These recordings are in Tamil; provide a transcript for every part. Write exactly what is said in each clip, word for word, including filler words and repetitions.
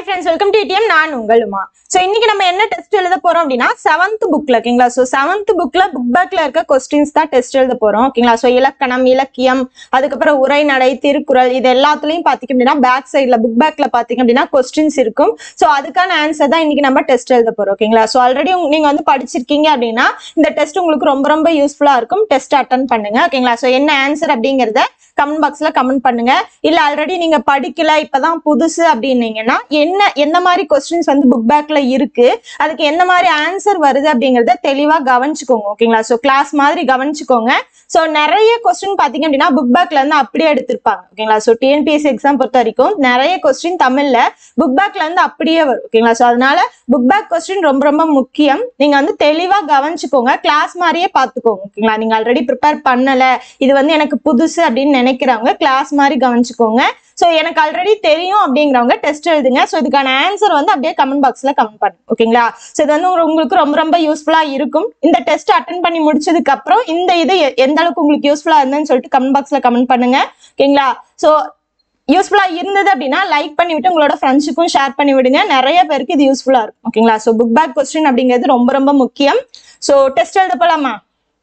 Hi friends, welcome to A T M. நான் உங்கள் உமா. So இன்னைக்கு நம்ம என்ன டெஸ்ட் எழுத போறோம் அப்படினா seventh bookல ஓகேங்களா. So seventh bookல book backல இருக்க क्वेश्चंस தான் டெஸ்ட் எழுத போறோம் ஓகேங்களா. So இலக்கணம், இலக்கியம், அதுக்கு அப்புறம் உரைநடை, திருக்குறள் இது எல்லாத்துலயும் பாத்தீங்க அப்படினா பேக் சைடுல book backல பாத்தீங்க அப்படினா क्वेश्चंस இருக்கும். So அதுக்கான ஆன்சர் தான் இன்னைக்கு நம்ம டெஸ்ட் எழுத போறோம் ஓகேங்களா. So ஆல்ரெடி நீங்க வந்து படிச்சிருக்கீங்க அப்படினா இந்த டெஸ்ட் உங்களுக்கு ரொம்ப ரொம்ப யூஸ்ஃபுல்லா இருக்கும். டெஸ்ட் அட்டெண்ட் பண்ணுங்க ஓகேங்களா. So என்ன ஆன்சர் அப்படிங்கறத கமெண்ட் பாக்ஸ்ல கமெண்ட் பண்ணுங்க. இல்ல ஆல்ரெடி நீங்க படிக்கல இப்பதான் புதுசு அப்படின்னீங்கன்னா என்ன எந்த மாதிரி क्वेश्चंस வந்து புக் பேக்ல இருக்கு, அதுக்கு எந்த மாதிரி ஆன்சர் வருது அப்படிங்கறத தெளிவா கவனிச்சுக்கோங்க ஓகேங்களா. சோ கிளாஸ் மாதிரி கவனிச்சுக்கோங்க. சோ நிறைய क्वेश्चन பாத்தீங்க அப்படின்னா புக் பேக்ல இருந்து அப்படியே எடுத்திருப்பாங்க ஓகேங்களா. So T N P S C exam பொறுத்த வரைக்கும் நிறைய क्वेश्चन தமிழ்ல புக் பேக்ல இருந்து அப்படியே வரும் ஓகேங்களா. சோ அதனால புக் பேக் क्वेश्चन ரொம்ப ரொம்ப முக்கியம். நீங்க வந்து தெளிவா கவனிச்சுக்கோங்க, கிளாஸ் மாதிரியே பாத்துக்கோங்க ஓகேங்களா. நீங்க ஆல்ரெடி ப்ரிப்பேர் பண்ணல, இது வந்து எனக்கு புதுசு அப்படின்னு நினைக்கிறவங்க கிளாஸ் மாதிரி கவனிச்சுக்கோங்க. சோ எனக்கு ஆல்ரெடி தெரியும் அப்படிங்கிறவங்க டெஸ்ட் எழுதுங்க. சோ இதுக்கான ஆன்சர் வந்து அப்படியே கமெண்ட் பாக்ஸ்ல கமெண்ட் பண்ணுங்க ஓகேங்களா. சோ இது வந்து உங்களுக்கு ரொம்ப ரொம்ப யூஸ்ஃபுல்லா இருக்கும். இந்த டெஸ்ட் அட்டெண்ட் பண்ணி முடிச்சதுக்கு அப்புறம் இந்த இது எந்த அளவுக்கு உங்களுக்கு யூஸ்ஃபுல்லா இருந்துன்னு சொல்லிட்டு கமெண்ட் பாக்ஸ்ல கமெண்ட் பண்ணுங்க ஓகேங்களா. சோ யூஸ்ஃபுல்லா இருந்தது அப்படின்னா லைக் பண்ணி விட்டு உங்களோட ஃப்ரெண்ட்ஸுக்கும் ஷேர் பண்ணி விடுங்க. நிறைய பேருக்கு இது யூஸ்ஃபுல்லா இருக்கும் ஓகேங்களா. சோ புக் பேக் क्वेश्चन அப்படிங்கிறது ரொம்ப ரொம்ப முக்கியம். சோ டெஸ்ட் எழுத போலாமா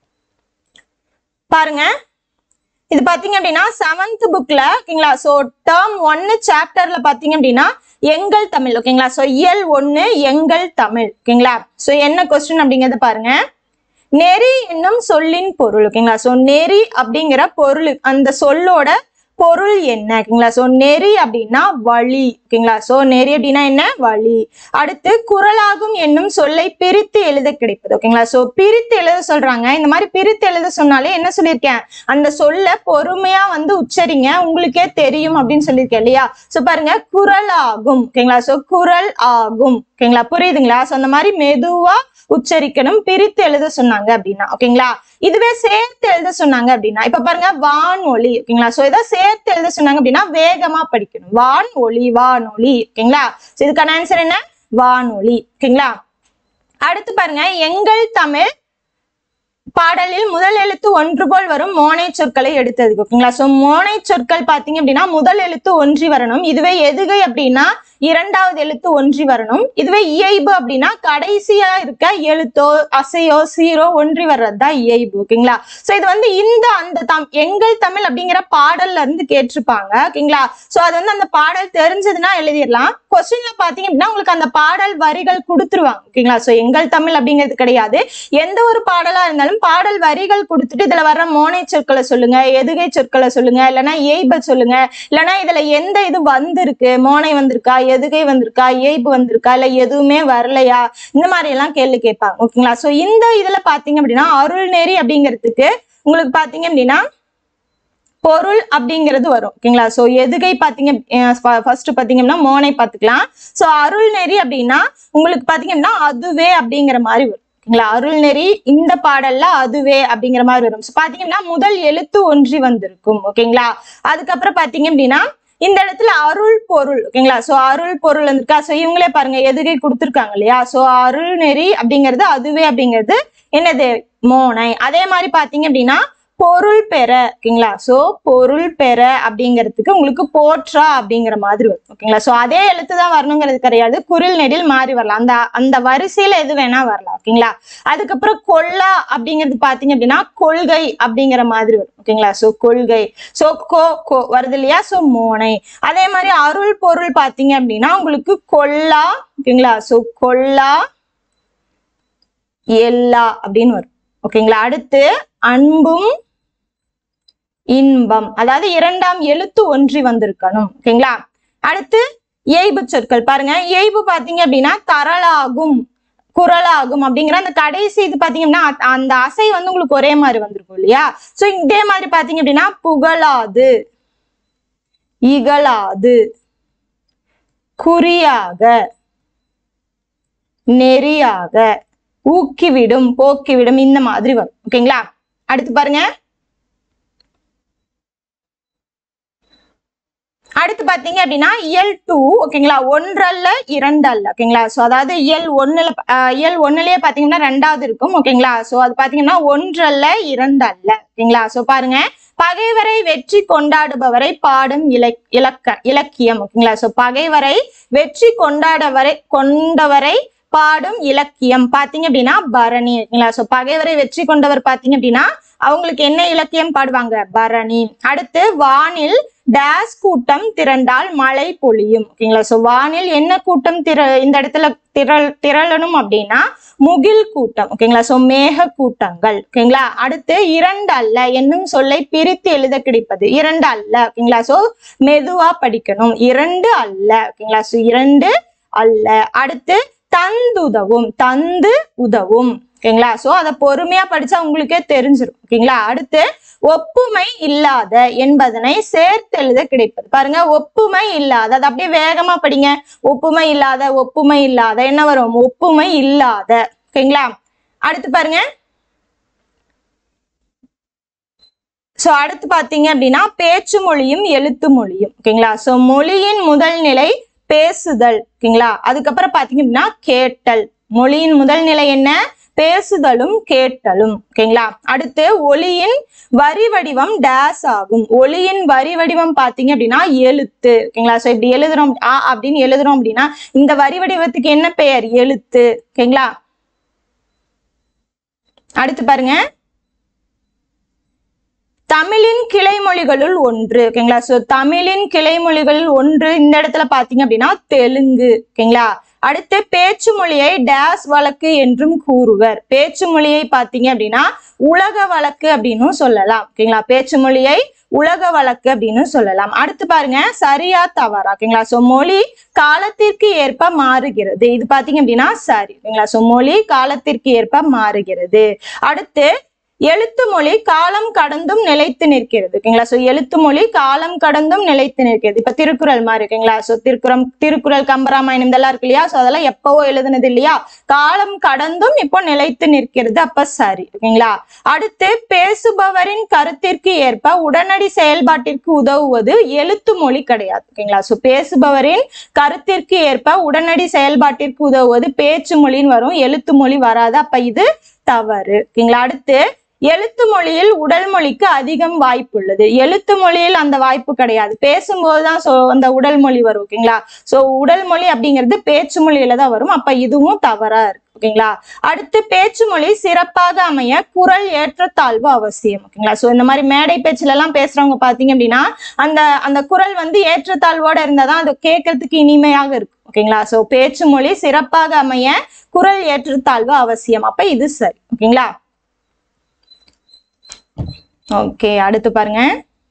பாருங்க. இது பாத்தீங்க அப்படின்னா செவன்த் புக்ல ஓகேங்களா. சோ டேர்ம் ஒன்னு சாப்டர்ல பாத்தீங்க அப்படின்னா எங்கள் தமிழ் ஓகேங்களா. சோ இயல் ஒன்னு எங்கள் தமிழ் ஓகேங்களா. சோ என்ன क्वेश्चन அப்படிங்கறத பாருங்க. நெறி என்னும் சொல்லின் பொருள் ஓகேங்களா. சோ நெறி அப்படிங்கிற பொருள், அந்த சொல்லோட பொருள் என்ன ஓகேங்களா. சோ நெறி அப்படின்னா வழி ஓகேங்களா. சோ நெறி அப்படின்னா என்ன, வழி. அடுத்து குறளாகும் என்னும் சொல்லை பிரித்து எழுத கிடைப்பது ஓகேங்களா. சோ பிரித்து எழுத சொல்றாங்க. இந்த மாதிரி பிரித்து எழுத சொன்னாலே என்ன சொல்லியிருக்கேன், அந்த சொல்ல பொறுமையா வந்து உச்சரிங்க, உங்களுக்கே தெரியும் அப்படின்னு சொல்லியிருக்கேன் இல்லையா. சோ பாருங்க, குறளாகும் ஓகேங்களா. சோ குறள் ஆகும் ஓகேங்களா. புரியுதுங்களா. சோ அந்த மாதிரி மெதுவா உச்சரிக்கணும் பிரித்து எழுத சொன்னாங்க அப்படின்னா ஓகேங்களா. இதுவே சேர்த்து எழுத சொன்னாங்க அப்படின்னா இப்ப பாருங்க வானொலி ஓகேங்களா. சோ இதை சேர்த்து எழுத சொன்னாங்க அப்படின்னா வேகமா படிக்கணும். வானொலி வானொலி ஓகேங்களா. இதுக்கான ஆன்சர் என்ன, வானொலி ஓகேங்களா. அடுத்து பாருங்க, எங்கள் தமிழ் பாடலில் முதல் எழுத்து ஒன்று போல் வரும் மோனை சொற்களை எடுத்தது ஓகேங்களா. சோ மோனை சொற்கள் பாத்தீங்க அப்படின்னா முதல் எழுத்து ஒன்றி வரணும். இதுவே எதுகை அப்படின்னா இரண்டாவது எழுத்து ஒன்றி வரணும். இதுவே இயைபு அப்படின்னா கடைசியா இருக்க எழுத்தோ அசையோ சீரோ ஒன்றி வர்றதுதான் இயைபு ஓகேங்களா. சோ இது வந்து இந்த அந்த தம் எங்கள் தமிழ் அப்படிங்கிற பாடல்ல இருந்து கேட்டிருப்பாங்க ஓகேங்களா. சோ அது வந்து அந்த பாடல் தெரிஞ்சதுன்னா எழுதிடலாம். கொஸ்டின்ல பாத்தீங்க அப்படின்னா உங்களுக்கு அந்த பாடல் வரிகள் கொடுத்துருவாங்க ஓகேங்களா. சோ எங்கள் தமிழ் அப்படிங்கிறது கிடையாது, எந்த ஒரு பாடலா இருந்தாலும் பாடல் வரிகள் கொடுத்துட்டு இதுல வர்ற மோனை சொற்களை சொல்லுங்க, எதுகை சொற்களை சொல்லுங்க, இல்லைன்னா இயைபை சொல்லுங்க, இல்லைன்னா இதுல எந்த இது வந்திருக்கு, மோனை வந்திருக்கா, எதுகை வந்திருக்கா, இயைபு வந்திருக்கா, இல்ல எதுவுமே வரலையா, இந்த மாதிரி எல்லாம் கேள்வி கேட்பாங்க ஓகேங்களா. சோ இந்த இதுல பாத்தீங்க அப்படின்னா அருள் நெறி அப்படிங்கிறதுக்கு உங்களுக்கு பாத்தீங்க அப்படின்னா பொருள் அப்படிங்கிறது வரும் ஓகேங்களா. சோ எதுகை பாத்தீங்க ஃபர்ஸ்ட் பாத்தீங்க அப்படின்னா மோனை பாத்துக்கலாம். சோ அருள் நெறி அப்படின்னா உங்களுக்கு பாத்தீங்க அப்படின்னா அதுவே அப்படிங்கிற மாதிரி வரும் ஓகேங்களா. அருள் நெறி இந்த பாடல்ல அதுவே அப்படிங்கிற மாதிரி வரும். சோ பாத்தீங்கன்னா முதல் எழுத்து ஒன்றி வந்திருக்கும் ஓகேங்களா. அதுக்கப்புறம் பாத்தீங்க அப்படின்னா இந்த இடத்துல அருள் பொருள் ஓகேங்களா. சோ அருள் பொருள் இருக்கா. சோ இவங்களே பாருங்க எதுகை கொடுத்துருக்காங்க இல்லையா. சோ அருள் நெறி அப்படிங்கிறது அதுவே அப்படிங்கிறது என்னது, மோனை. அதே மாதிரி பாத்தீங்க அப்படின்னா பொருள் பெற ஓகேங்களா. சோ பொருள் பெற அப்படிங்கிறதுக்கு உங்களுக்கு போற்றா அப்படிங்கிற மாதிரி வரும் ஓகேங்களா. சோ அதே எழுத்துதான் வரணுங்கிறது கிடையாது, குரில் நெடில் மாறி வரலாம், அந்த அந்த வரிசையில எது வேணா வரலாம் ஓகேங்களா. அதுக்கப்புறம் கொல்லா அப்படிங்கிறது பாத்தீங்க அப்படின்னா கொள்கை அப்படிங்கிற மாதிரி வரும் ஓகேங்களா. சோ கொள்கை. சோ கோ கோ வருது இல்லையா. சோ மோனை. அதே மாதிரி அருள் பொருள் பாத்தீங்க அப்படின்னா உங்களுக்கு கொல்லா ஓகேங்களா. சோ கொல்லா எல்லா அப்படின்னு வரும் ஓகேங்களா. அடுத்து அன்பும் இன்பம், அதாவது இரண்டாம் எழுத்து ஒன்றி வந்திருக்கணும் ஓகேங்களா. அடுத்து இயைபு சொற்கள் பாருங்க. இயைபு பாத்தீங்க அப்படின்னா தரலாகும் குறளாகும் அப்படிங்கிற அந்த கடைசி இது பாத்தீங்கன்னா அந்த அசை வந்து உங்களுக்கு ஒரே மாதிரி வந்திருக்கும் இல்லையா. சோ இதே மாதிரி பாத்தீங்க அப்படின்னா புகழாது, இகழாது, குறியாக, நெறியாக, ஊக்கிவிடும், போக்கிவிடும், இந்த மாதிரி வரும் ஓகேங்களா. அடுத்து பாருங்க, அடுத்து பாத்தீங்க அப்படின்னா இயல் டூ ஓகேங்களா. ஒன்றல்ல இரண்டு அல்ல ஓகேங்களா. சோ அதாவது இயல் ஒண்ணுல இயல் ஒண்ணுலயே பாத்தீங்கன்னா ரெண்டாவது இருக்கும் ஓகேங்களா. சோ அது பாத்தீங்கன்னா ஒன்றல்ல இரண்டு அல்ல ஓகேங்களா. சோ பாருங்க பகைவரை வெற்றி கொண்டாடுபவரை பாடும் இலக் இலக்க இலக்கியம் ஓகேங்களா. சோ பகைவரை வெற்றி கொண்டாடவரை கொண்டவரை பாடும் இலக்கியம் பாத்தீங்க அப்படின்னா பரணி ஓகேங்களா. சோ பகைவரை வெற்றி கொண்டவர் பாத்தீங்க அப்படின்னா அவங்களுக்கு என்ன இலக்கியம் பாடுவாங்க? பரணி. அடுத்து வானில் டேஸ் கூட்டம் திரண்டால் மழை பொழியும் ஓகேங்களா. சோ வானில் என்ன கூட்டம் திர இந்த இடத்துல திரள் திரளணும் அப்படின்னா முகில் கூட்டம் ஓகேங்களா. சோ மேக கூட்டங்கள் ஓகேங்களா. அடுத்து இரண்டு அல்ல என்னும் சொல்லை பிரித்து எழுத கிடைப்பது இரண்டு அல்ல ஓகேங்களா. சோ மெதுவா படிக்கணும். இரண்டு அல்ல ஓகேங்களா. சோ இரண்டு அல்ல. அடுத்து தந்து உதவும் தந்து உதவும் ஓகேங்களா. சோ அதை பொறுமையா படிச்சா உங்களுக்கே தெரிஞ்சிடும் ஓகேங்களா. அடுத்து ஒப்புமை இல்லாத என்பதனை சேர்த்து எழுத கிடைப்பது பாருங்க. ஒப்புமை இல்லாத அது அப்படியே வேகமா படிங்க. ஒப்புமை இல்லாத ஒப்புமை இல்லாத என்ன வரும்? ஒப்புமை இல்லாத ஓகேங்களா. அடுத்து பாருங்க. சோ அடுத்து பாத்தீங்க அப்படின்னா பேச்சு மொழியும் எழுத்து மொழியும் ஓகேங்களா. சோ மொழியின் முதல் நிலை பேசுதல் ஓகேங்களா. அதுக்கப்புறம் பாத்தீங்க அப்படின்னா கேட்டல். மொழியின் முதல் நிலை என்ன? பேசுதலும் கேட்டலும் ஓகேங்களா. அடுத்து ஒலியின் வரி வடிவம் டேஸ் ஆகும். ஒலியின் வரி வடிவம் பாத்தீங்க அப்படின்னா எழுத்து ஓகேங்களா. சோ இப்படி எழுதுறோம் ஆ அப்படின்னு எழுதுறோம் அப்படின்னா இந்த வரி வடிவத்துக்கு என்ன பெயர்? எழுத்து ஓகேங்களா. அடுத்து பாருங்க. தமிழின் கிளைமொழிகளுள் ஒன்று ஓகேங்களா. சோ தமிழின் கிளைமொழிகளில் ஒன்று இந்த இடத்துல பாத்தீங்க அப்படின்னா தெலுங்கு ஓகேங்களா. அடுத்து பேச்சு மொழியை டேஸ் வழக்கு என்றும் கூறுவர். பேச்சு மொழியை பாத்தீங்க அப்படின்னா உலக வழக்கு அப்படின்னு சொல்லலாம் ஓகேங்களா. பேச்சு மொழியை உலக வழக்கு அப்படின்னு சொல்லலாம். அடுத்து பாருங்க சரியா தவறா ஓகேங்களா. சோ மொழி காலத்திற்கு ஏற்ப மாறுகிறது. இது பாத்தீங்க அப்படின்னா சரி ஓகேங்களா. சோ மொழி காலத்திற்கு ஏற்ப மாறுகிறது. அடுத்து எழுத்து மொழி காலம் கடந்தும் நிலைத்து நிற்கிறது ஓகேங்களா. சோ எழுத்து மொழி காலம் கடந்தும் நிலைத்து நிற்கிறது. இப்ப திருக்குறள் மாதிரி ஓகேங்களா. சோ திருக்குறம் திருக்குறள் கம்பராமாயணம் இதெல்லாம் இருக்கு இல்லையா. சோ அதெல்லாம் எப்பவோ எழுதுனது இல்லையா. காலம் கடந்தும் இப்போ நிலைத்து நிற்கிறது. அப்ப சரி ஓகேங்களா. அடுத்து பேசுபவரின் கருத்திற்கு ஏற்ப உடனடி செயல்பாட்டிற்கு உதவுவது எழுத்து மொழி கிடையாது ஓகேங்களா. சோ பேசுபவரின் கருத்திற்கு ஏற்ப உடனடி செயல்பாட்டிற்கு உதவுவது பேச்சு மொழின்னு வரும். எழுத்து மொழி வராது. அப்ப இது தவறு ஓகேங்களா. அடுத்து எழுத்து மொழியில் உடல் மொழிக்கு அதிகம் வாய்ப்பு உள்ளது. எழுத்து மொழியில் அந்த வாய்ப்பு கிடையாது. பேசும்போதுதான் சோ அந்த உடல் மொழி வரும் ஓகேங்களா. சோ உடல் மொழி அப்படிங்கிறது பேச்சு மொழியில தான் வரும். அப்ப இதுவும் தவறா இருக்கு ஓகேங்களா. அடுத்து பேச்சு மொழி சிறப்பாக அமைய குரல் ஏற்றத்தாழ்வு அவசியம் ஓகேங்களா. சோ இந்த மாதிரி மேடை பேச்சுல எல்லாம் பேசுறவங்க பாத்தீங்க அப்படின்னா அந்த அந்த குரல் வந்து ஏற்றத்தாழ்வோட இருந்தாதான் அது கேட்கறதுக்கு இனிமையாக இருக்கும் ஓகேங்களா. சோ பேச்சு மொழி சிறப்பாக அமைய குரல் ஏற்றத்தாழ்வு அவசியம். அப்ப இது சரி ஓகேங்களா. ஓகே அடுத்து பாருங்க.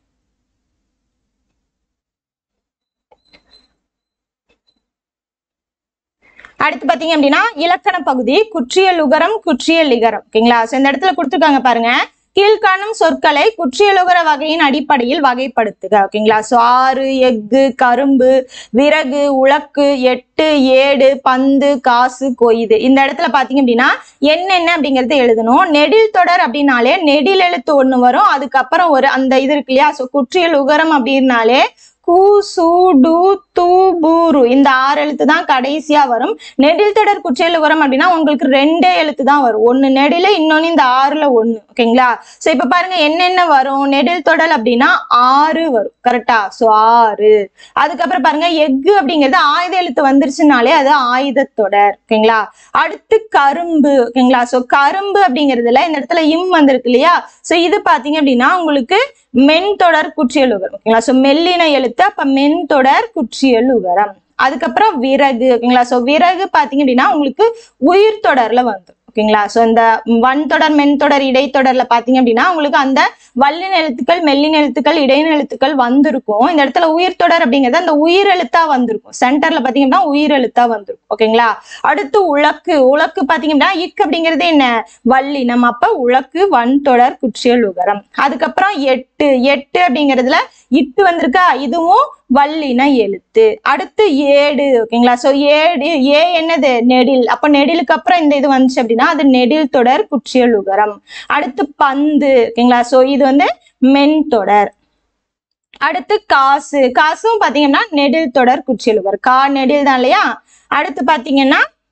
அடுத்து பாத்தீங்க அப்படின்னா இலக்கண பகுதி குற்றியல் உகரம் குற்றியல் லிகரம் ஓகேங்களா. சோ இந்த இடத்துல கொடுத்துருக்காங்க பாருங்க. கீழ்காணும் சொற்களை குற்றியலுகர வகையின் அடிப்படையில் வகைப்படுத்துக ஓகேங்களா. சோ ஆறு எஃகு கரும்பு விறகு உலக்கு எட்டு ஏடு பந்து காசு கொய்து இந்த இடத்துல பாத்தீங்க அப்படின்னா என்னென்ன அப்படிங்கறது எழுதணும். நெடில் தொடர் அப்படின்னாலே நெடில் எழுத்து ஒண்ணு வரும். அதுக்கப்புறம் ஒரு அந்த இது இருக்கு இல்லையா. சோ குற்றியல் உகரம் அப்படின்னாலே கு சு டு து பூரு இந்த ஆறு எழுத்து தான் கடைசியா வரும். நெடில் தொடர் குற்றியல் உகரம் அப்படின்னா உங்களுக்கு ரெண்டே எழுத்து தான் வரும். ஒண்ணு நெடில இன்னொன்னு இந்த ஆறுல ஒண்ணு ஓகேங்களா. சோ இப்ப பாருங்க என்னென்ன வரும். நெடில் தொடர் அப்படின்னா ஆறு வரும் கரெக்டா. சோ ஆறு. அதுக்கப்புறம் பாருங்க எஃகு அப்படிங்கிறது ஆயுத எழுத்து வந்துருச்சுனாலே அது ஆயுத தொடர் ஓகேங்களா. அடுத்து கரும்பு ஓகேங்களா. சோ கரும்பு அப்படிங்கிறதுல இந்த இடத்துல இம் வந்திருக்கு இல்லையா. சோ இது பாத்தீங்க அப்படின்னா உங்களுக்கு மென் தொடர் குற்றியல் உகரம் ஓகேங்களா. சோ மெல்லின எழுத்து அப்ப மென் தொடர் குற்றியல் உகரம். அதுக்கப்புறம் விறகு ஓகேங்களா. சோ விறகு பாத்தீங்க அப்படின்னா உங்களுக்கு உயிர் தொடர்ல வந்து ஓகேங்களா. சோ இந்த வன் தொடர் மென் தொடர் இடைத்தொடர்ல பாத்தீங்க அப்படின்னா உங்களுக்கு அந்த வல்லின எழுத்துக்கள் மெல்லின எழுத்துக்கள் இடையின எழுத்துக்கள் வந்திருக்கும். இந்த இடத்துல உயிர் தொடர் அப்படிங்கிறது அந்த உயிர் எழுத்தா வந்திருக்கும். சென்டர்ல பாத்தீங்கன்னா உயிர் எழுத்தா வந்திருக்கும் ஓகேங்களா. அடுத்து உலக்கு உலக்கு பாத்தீங்கன்னா இக் அப்படிங்கிறது என்ன வல்லினம். அப்ப உலக்கு வன் தொடர் குற்றியல் உகரம். அதுக்கப்புறம் எட்டு எட்டு அப்படிங்கிறதுல இட்டு வந்திருக்கா. இதுவும் வல்லின எழுத்து. அடுத்து ஏடு ஓகேங்களா. சோ ஏடு ஏ என்னது நெடில். அப்ப நெடிலுக்கு அப்புறம் இந்த இது வந்துச்சு அப்படின்னா அது நெடில் தொடர் குற்றியல் உகரம். அடுத்து பந்து ஓகேங்களா. சோ இது வந்து மென் தொடர். அடுத்து காசு காசும் பாத்தீங்கன்னா நெடில் தொடர் குற்றியல் உகரம். கா நெடில் தான் இல்லையா. அடுத்து பாத்தீங்கன்னா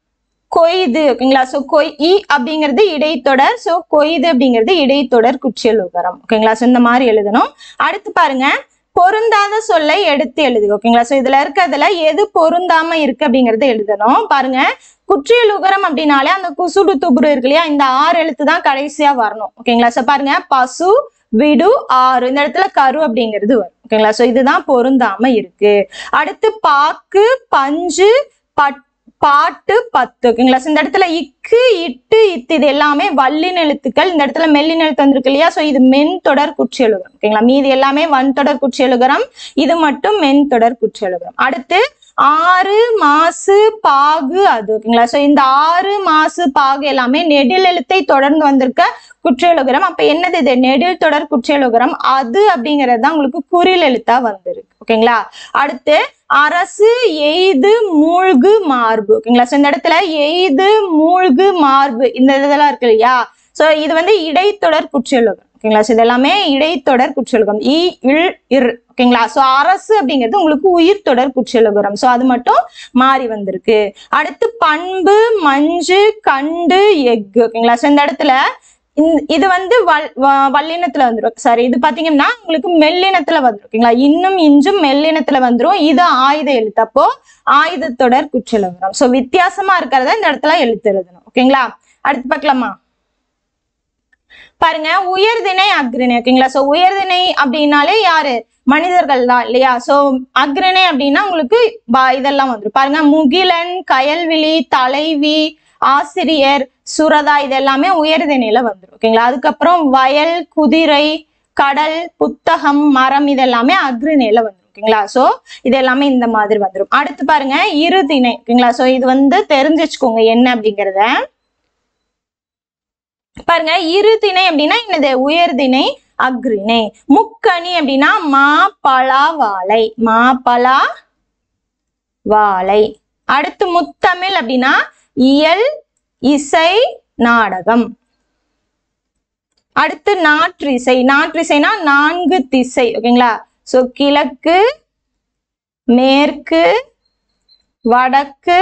கொய்து ஓகேங்களா. சோ கொய் இ அப்படிங்கிறது இடைத்தொடர், சோ கொய்து அப்படிங்கிறது இடைத்தொடர் குற்றியல் உகரம் ஓகேங்களா. சோ இந்த மாதிரி எழுதணும். அடுத்து பாருங்க, பொருந்தாத சொல்லை எடுத்து எழுதுக ஓகேங்களா. சோ இதுல இருக்கிறதுல எது பொருந்தாம இருக்கு அப்படிங்கறத எழுதணும். பாருங்க, குற்றியல் உகரம் அப்படின்னாலே அந்த குசுடு துபுரு இருக்கு இல்லையா, இந்த ஆறு எழுத்து தான் கடைசியா வரணும் ஓகேங்களா. சோ பாருங்க, பசு விடு ஆறு, இந்த இடத்துல கரு அப்படிங்கிறது வரும் ஓகேங்களா. சோ இதுதான் பொருந்தாம இருக்கு. அடுத்து பாக்கு பஞ்சு பட் பாட்டு பத்து ஓகேங்களா. இந்த இடத்துல இக்கு இட்டு இத்து இது எல்லாமே வல்லின எழுத்துக்கள், இந்த இடத்துல மெல்லின எழுத்து வந்திருக்கு இல்லையா. சோ இது மென் தொடர் குற்றியலுகரம் ஓகேங்களா. மீதி எல்லாமே வன் தொடர் குற்றியலுகரம், இது மட்டும் மென் தொடர் குற்றியலுகரம். அடுத்து ஆறு மாசு பாகு அது ஓகேங்களா. சோ இந்த ஆறு மாசு பாகு எல்லாமே நெடில் எழுத்தை தொடர்ந்து வந்திருக்க குற்றியலுகரம். அப்ப என்னது இது, நெடில் தொடர் குற்றியலுகரம். அது அப்படிங்கிறது தான் உங்களுக்கு குறில் எழுத்தா வந்திருக்கு ஓகேங்களா. அடுத்து அரசு எய்து மூழ்கு மார்பு ஓகேங்களா. சோ இந்த இடத்துல எய்து மூழ்கு மார்பு இந்த இதெல்லாம் இருக்கு இல்லையா. சோ இது வந்து இடைத்தொடர் குற்றியலுகரம் ஓகேங்களா. சோ இது எல்லாமே இடைத்தொடர் குற்றியலுகரம். இ இல் இர் ஓகேங்களா. சோ அரசு அப்படிங்கிறது உங்களுக்கு உயிர் தொடர் குற்றியலுகரம். சோ அது மட்டும் மாறி வந்திருக்கு. அடுத்து பண்பு மஞ்சு கண்டு எஃகு ஓகேங்களா. சோ இந்த இடத்துல இது வந்து வல் வல்லினத்துல வந்துடும். சாரி, இது பாத்தீங்கன்னா உங்களுக்கு மெல்லினத்துல வந்துடும் ஓகேங்களா. இன்னும் இஞ்சும் மெல்லினத்துல வந்துடும். இது ஆயுத எழுத்து, அப்போ ஆயுத தொடர் குற்றியலுகரம். சோ வித்தியாசமா இருக்கிறத இந்த இடத்துல எழுத்து எழுதணும் ஓகேங்களா. அடுத்து பார்க்கலாமா. பாருங்க, உயர்திணை அக்ரிணை ஓகேங்களா. சோ உயர்திணை அப்படின்னாலே யாரு, மனிதர்கள் தான் இல்லையா. சோ அக்ரிணை அப்படின்னா உங்களுக்கு இதெல்லாம் வந்துடும். பாருங்க, முகிலன் கயல்விழி தலைவி ஆசிரியர் சுரதா இது எல்லாமே உயர்திணையில வந்துடும் ஓகேங்களா. அதுக்கப்புறம் வயல் குதிரை கடல் புத்தகம் மரம் இது எல்லாமே அக்ரிணையில வந்துடும் ஓகேங்களா. சோ இது எல்லாமே இந்த மாதிரி வந்துடும். அடுத்து பாருங்க, இருதிணை ஓகேங்களா. சோ இது வந்து தெரிஞ்சு வச்சுக்கோங்க என்ன அப்படிங்கறத. பாருங்க, இருதிணை அப்படின்னா என்னது, உயர்திணை அக்ரிணை. முக்கணி அப்படின்னா மா பலா வாழை, மா பலா வாழை. அடுத்து முத்தமிழ் அப்படின்னா இயல் இசை நாடகம். அடுத்து நாற்றிசை, நாற்றிசைனா நான்கு திசை ஓகேங்களா. சோ கிழக்கு மேற்கு வடக்கு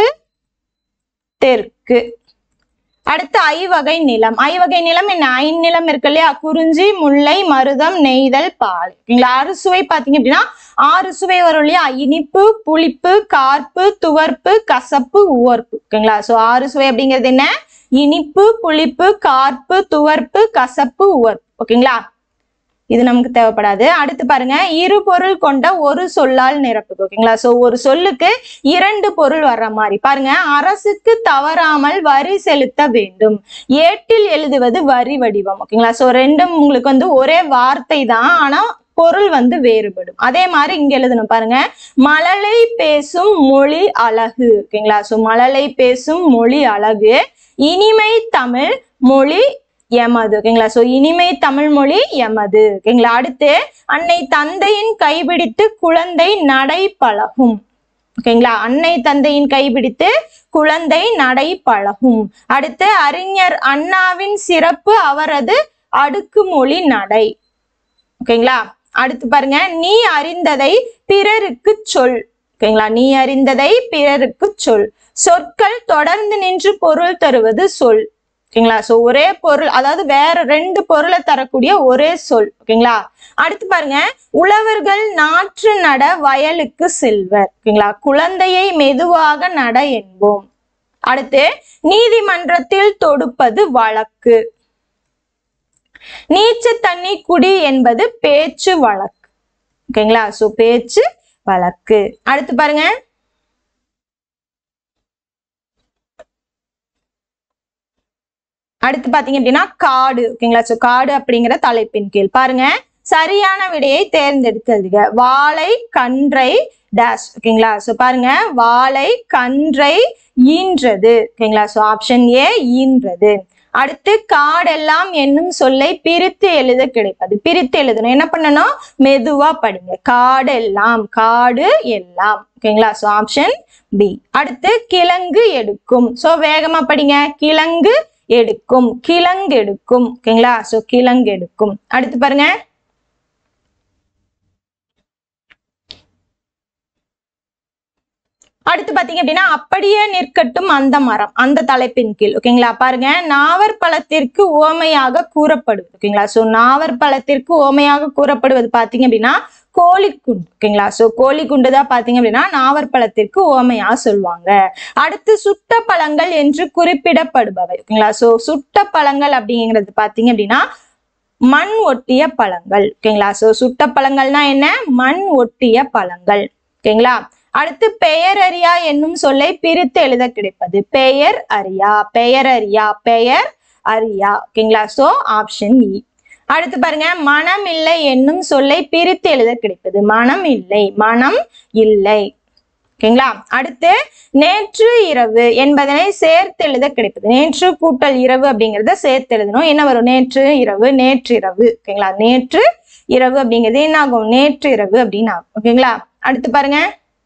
தெற்கு. அடுத்து ஐவகை நிலம், ஐவகை நிலம் என்ன, ஐநிலம் இருக்கு இல்லையா, குறிஞ்சி முல்லை மருதம் நெய்தல் பால் ஓகேங்களா. அறுசுவை பாத்தீங்க அப்படின்னா ஆறு சுவை வரும் இல்லையா, இனிப்பு புளிப்பு கார்ப்பு துவர்ப்பு கசப்பு உவர்ப்பு ஓகேங்களா. சோ ஆறு சுவை அப்படிங்கிறது என்ன, இனிப்பு புளிப்பு கார்ப்பு துவர்ப்பு கசப்பு உவர்ப்பு ஓகேங்களா. இது நமக்கு தேவைப்படாது. அடுத்து பாருங்க, இரு பொருள் கொண்ட ஒரு சொல்லால் நிரப்புது ஓகேங்களா. சோ ஒரு சொல்லுக்கு இரண்டு பொருள் வர்ற மாதிரி பாருங்க. அரசுக்கு தவறாமல் வரி செலுத்த வேண்டும், ஏட்டில் எழுதுவது வரி வடிவம் ஓகேங்களா. சோ ரெண்டும் உங்களுக்கு வந்து ஒரே வார்த்தை தான், ஆனா பொருள் வந்து வேறுபடும். அதே மாதிரி இங்க எழுதணும் பாருங்க, மழலை பேசும் மொழி அழகு ஓகேங்களா. சோ மழலை பேசும் மொழி அழகு, இனிமை தமிழ் மொழி எமது ஓகேங்களா. சோ இனிமை தமிழ் மொழி எமது ஓகேங்களா. அடுத்து அன்னை தந்தையின் கைபிடித்து குழந்தை நடை பழகும் ஓகேங்களா. அன்னை தந்தையின் கைபிடித்து குழந்தை நடை பழகும். அடுத்து அறிஞர் அண்ணாவின் சிறப்பு அவரது அடுக்குமொழி நடை ஓகேங்களா. அடுத்து பாருங்க, நீ அறிந்ததை பிறருக்கு சொல் ஓகேங்களா. நீ அறிந்ததை பிறருக்கு சொல். சொற்கள் தொடர்ந்து நின்று பொருள் தருவது சொல் ஓகேங்களா. சோ ஒரே பொருள், அதாவது வேற ரெண்டு பொருளை தரக்கூடிய ஒரே சொல் ஓகேங்களா. அடுத்து பாருங்க, உழவர்கள் நாற்று நட வயலுக்கு செல்வர் ஓகேங்களா. குழந்தையை மெதுவாக நட என்போம். அடுத்து நீதிமன்றத்தில் தொடுப்பது வழக்கு, நீச்ச தண்ணி குடி என்பது பேச்சு வழக்கு ஓகேங்களா. சோ பேச்சு வழக்கு. அடுத்து பாருங்க, அடுத்து பாத்தீங்க அப்படின்னா காடு ஓகேங்களா. சோ காடு அப்படிங்கிற தலைப்பின் கீழ் பாருங்க, சரியான விடையை தேர்ந்தெடுக்க. வாழை கன்றை டேஷ் ஓகேங்களா. சோ பாருங்க, வாழை கன்றை ஈன்றது ஓகேங்களா. சோ ஆப்ஷன் ஏ ஈன்றது. அடுத்து காடெல்லாம் என்னும் சொல்லை பிரித்து எழுத கிடைப்பது, பிரித்து எழுதணும். என்ன பண்ணணும், மெதுவா படிங்க. காடெல்லாம், காடு எல்லாம் ஓகேங்களா. So option B. அடுத்து கிழங்கு எடுக்கும், சோ வேகமா படிங்க. கிழங்கு எடுக்கும், கிழங்கு எடுக்கும் ஓகேங்களா. சோ கிழங்கு எடுக்கும். அடுத்து பாருங்க, அடுத்து பாத்தீங்க அப்படின்னா அப்படியே நிற்கட்டும் அந்த மரம், அந்த தலைப்பின் கீழ். ஓகேங்களா, பாருங்க, நாவற்பழத்திற்கு உவமையாக கூறப்படுவது. ஓகேங்களா, சோ நாவற்பழத்திற்கு உவமையாக கூறப்படுவது பாத்தீங்க அப்படின்னா கோழிக்குண்டு. ஓகேங்களா, சோ கோழிக்குண்டு தான் பாத்தீங்க அப்படின்னா நாவற்பழத்திற்கு உவமையா சொல்லுவாங்க. அடுத்து சுட்ட பழங்கள் என்று குறிப்பிடப்படுபவை. ஓகேங்களா, சோ சுட்ட பழங்கள் அப்படிங்கிறது பாத்தீங்க அப்படின்னா மண் ஒட்டிய பழங்கள். ஓகேங்களா, சோ சுட்ட பழங்கள்னா என்ன? மண் ஒட்டிய பழங்கள். ஓகேங்களா, அடுத்து பெயர் அறியா என்னும் சொல்லை பிரித்து எழுத கிடைப்பது. பெயர் அறியா, பெயர் அறியா, பெயர் அறியா. ஓகேங்களா, சோ ஆப்ஷன் இ. அடுத்து பாருங்க, மனம் இல்லை என்னும் சொல்லை பிரித்து எழுத கிடைப்பது. மனம் இல்லை, மனம் இல்லை. ஓகேங்களா, அடுத்து நேற்று இரவு என்பதனை சேர்த்து எழுத கிடைப்பது. நேற்று கூட்டல் இரவு அப்படிங்கறத சேர்த்து எழுதணும். என்ன வரும்? நேற்று இரவு, நேற்றிரவு. ஓகேங்களா, நேற்று இரவு அப்படிங்கிறது என்ன ஆகும்? நேற்று இரவு அப்படின்னு ஆகும். ஓகேங்களா, அடுத்து பாருங்க,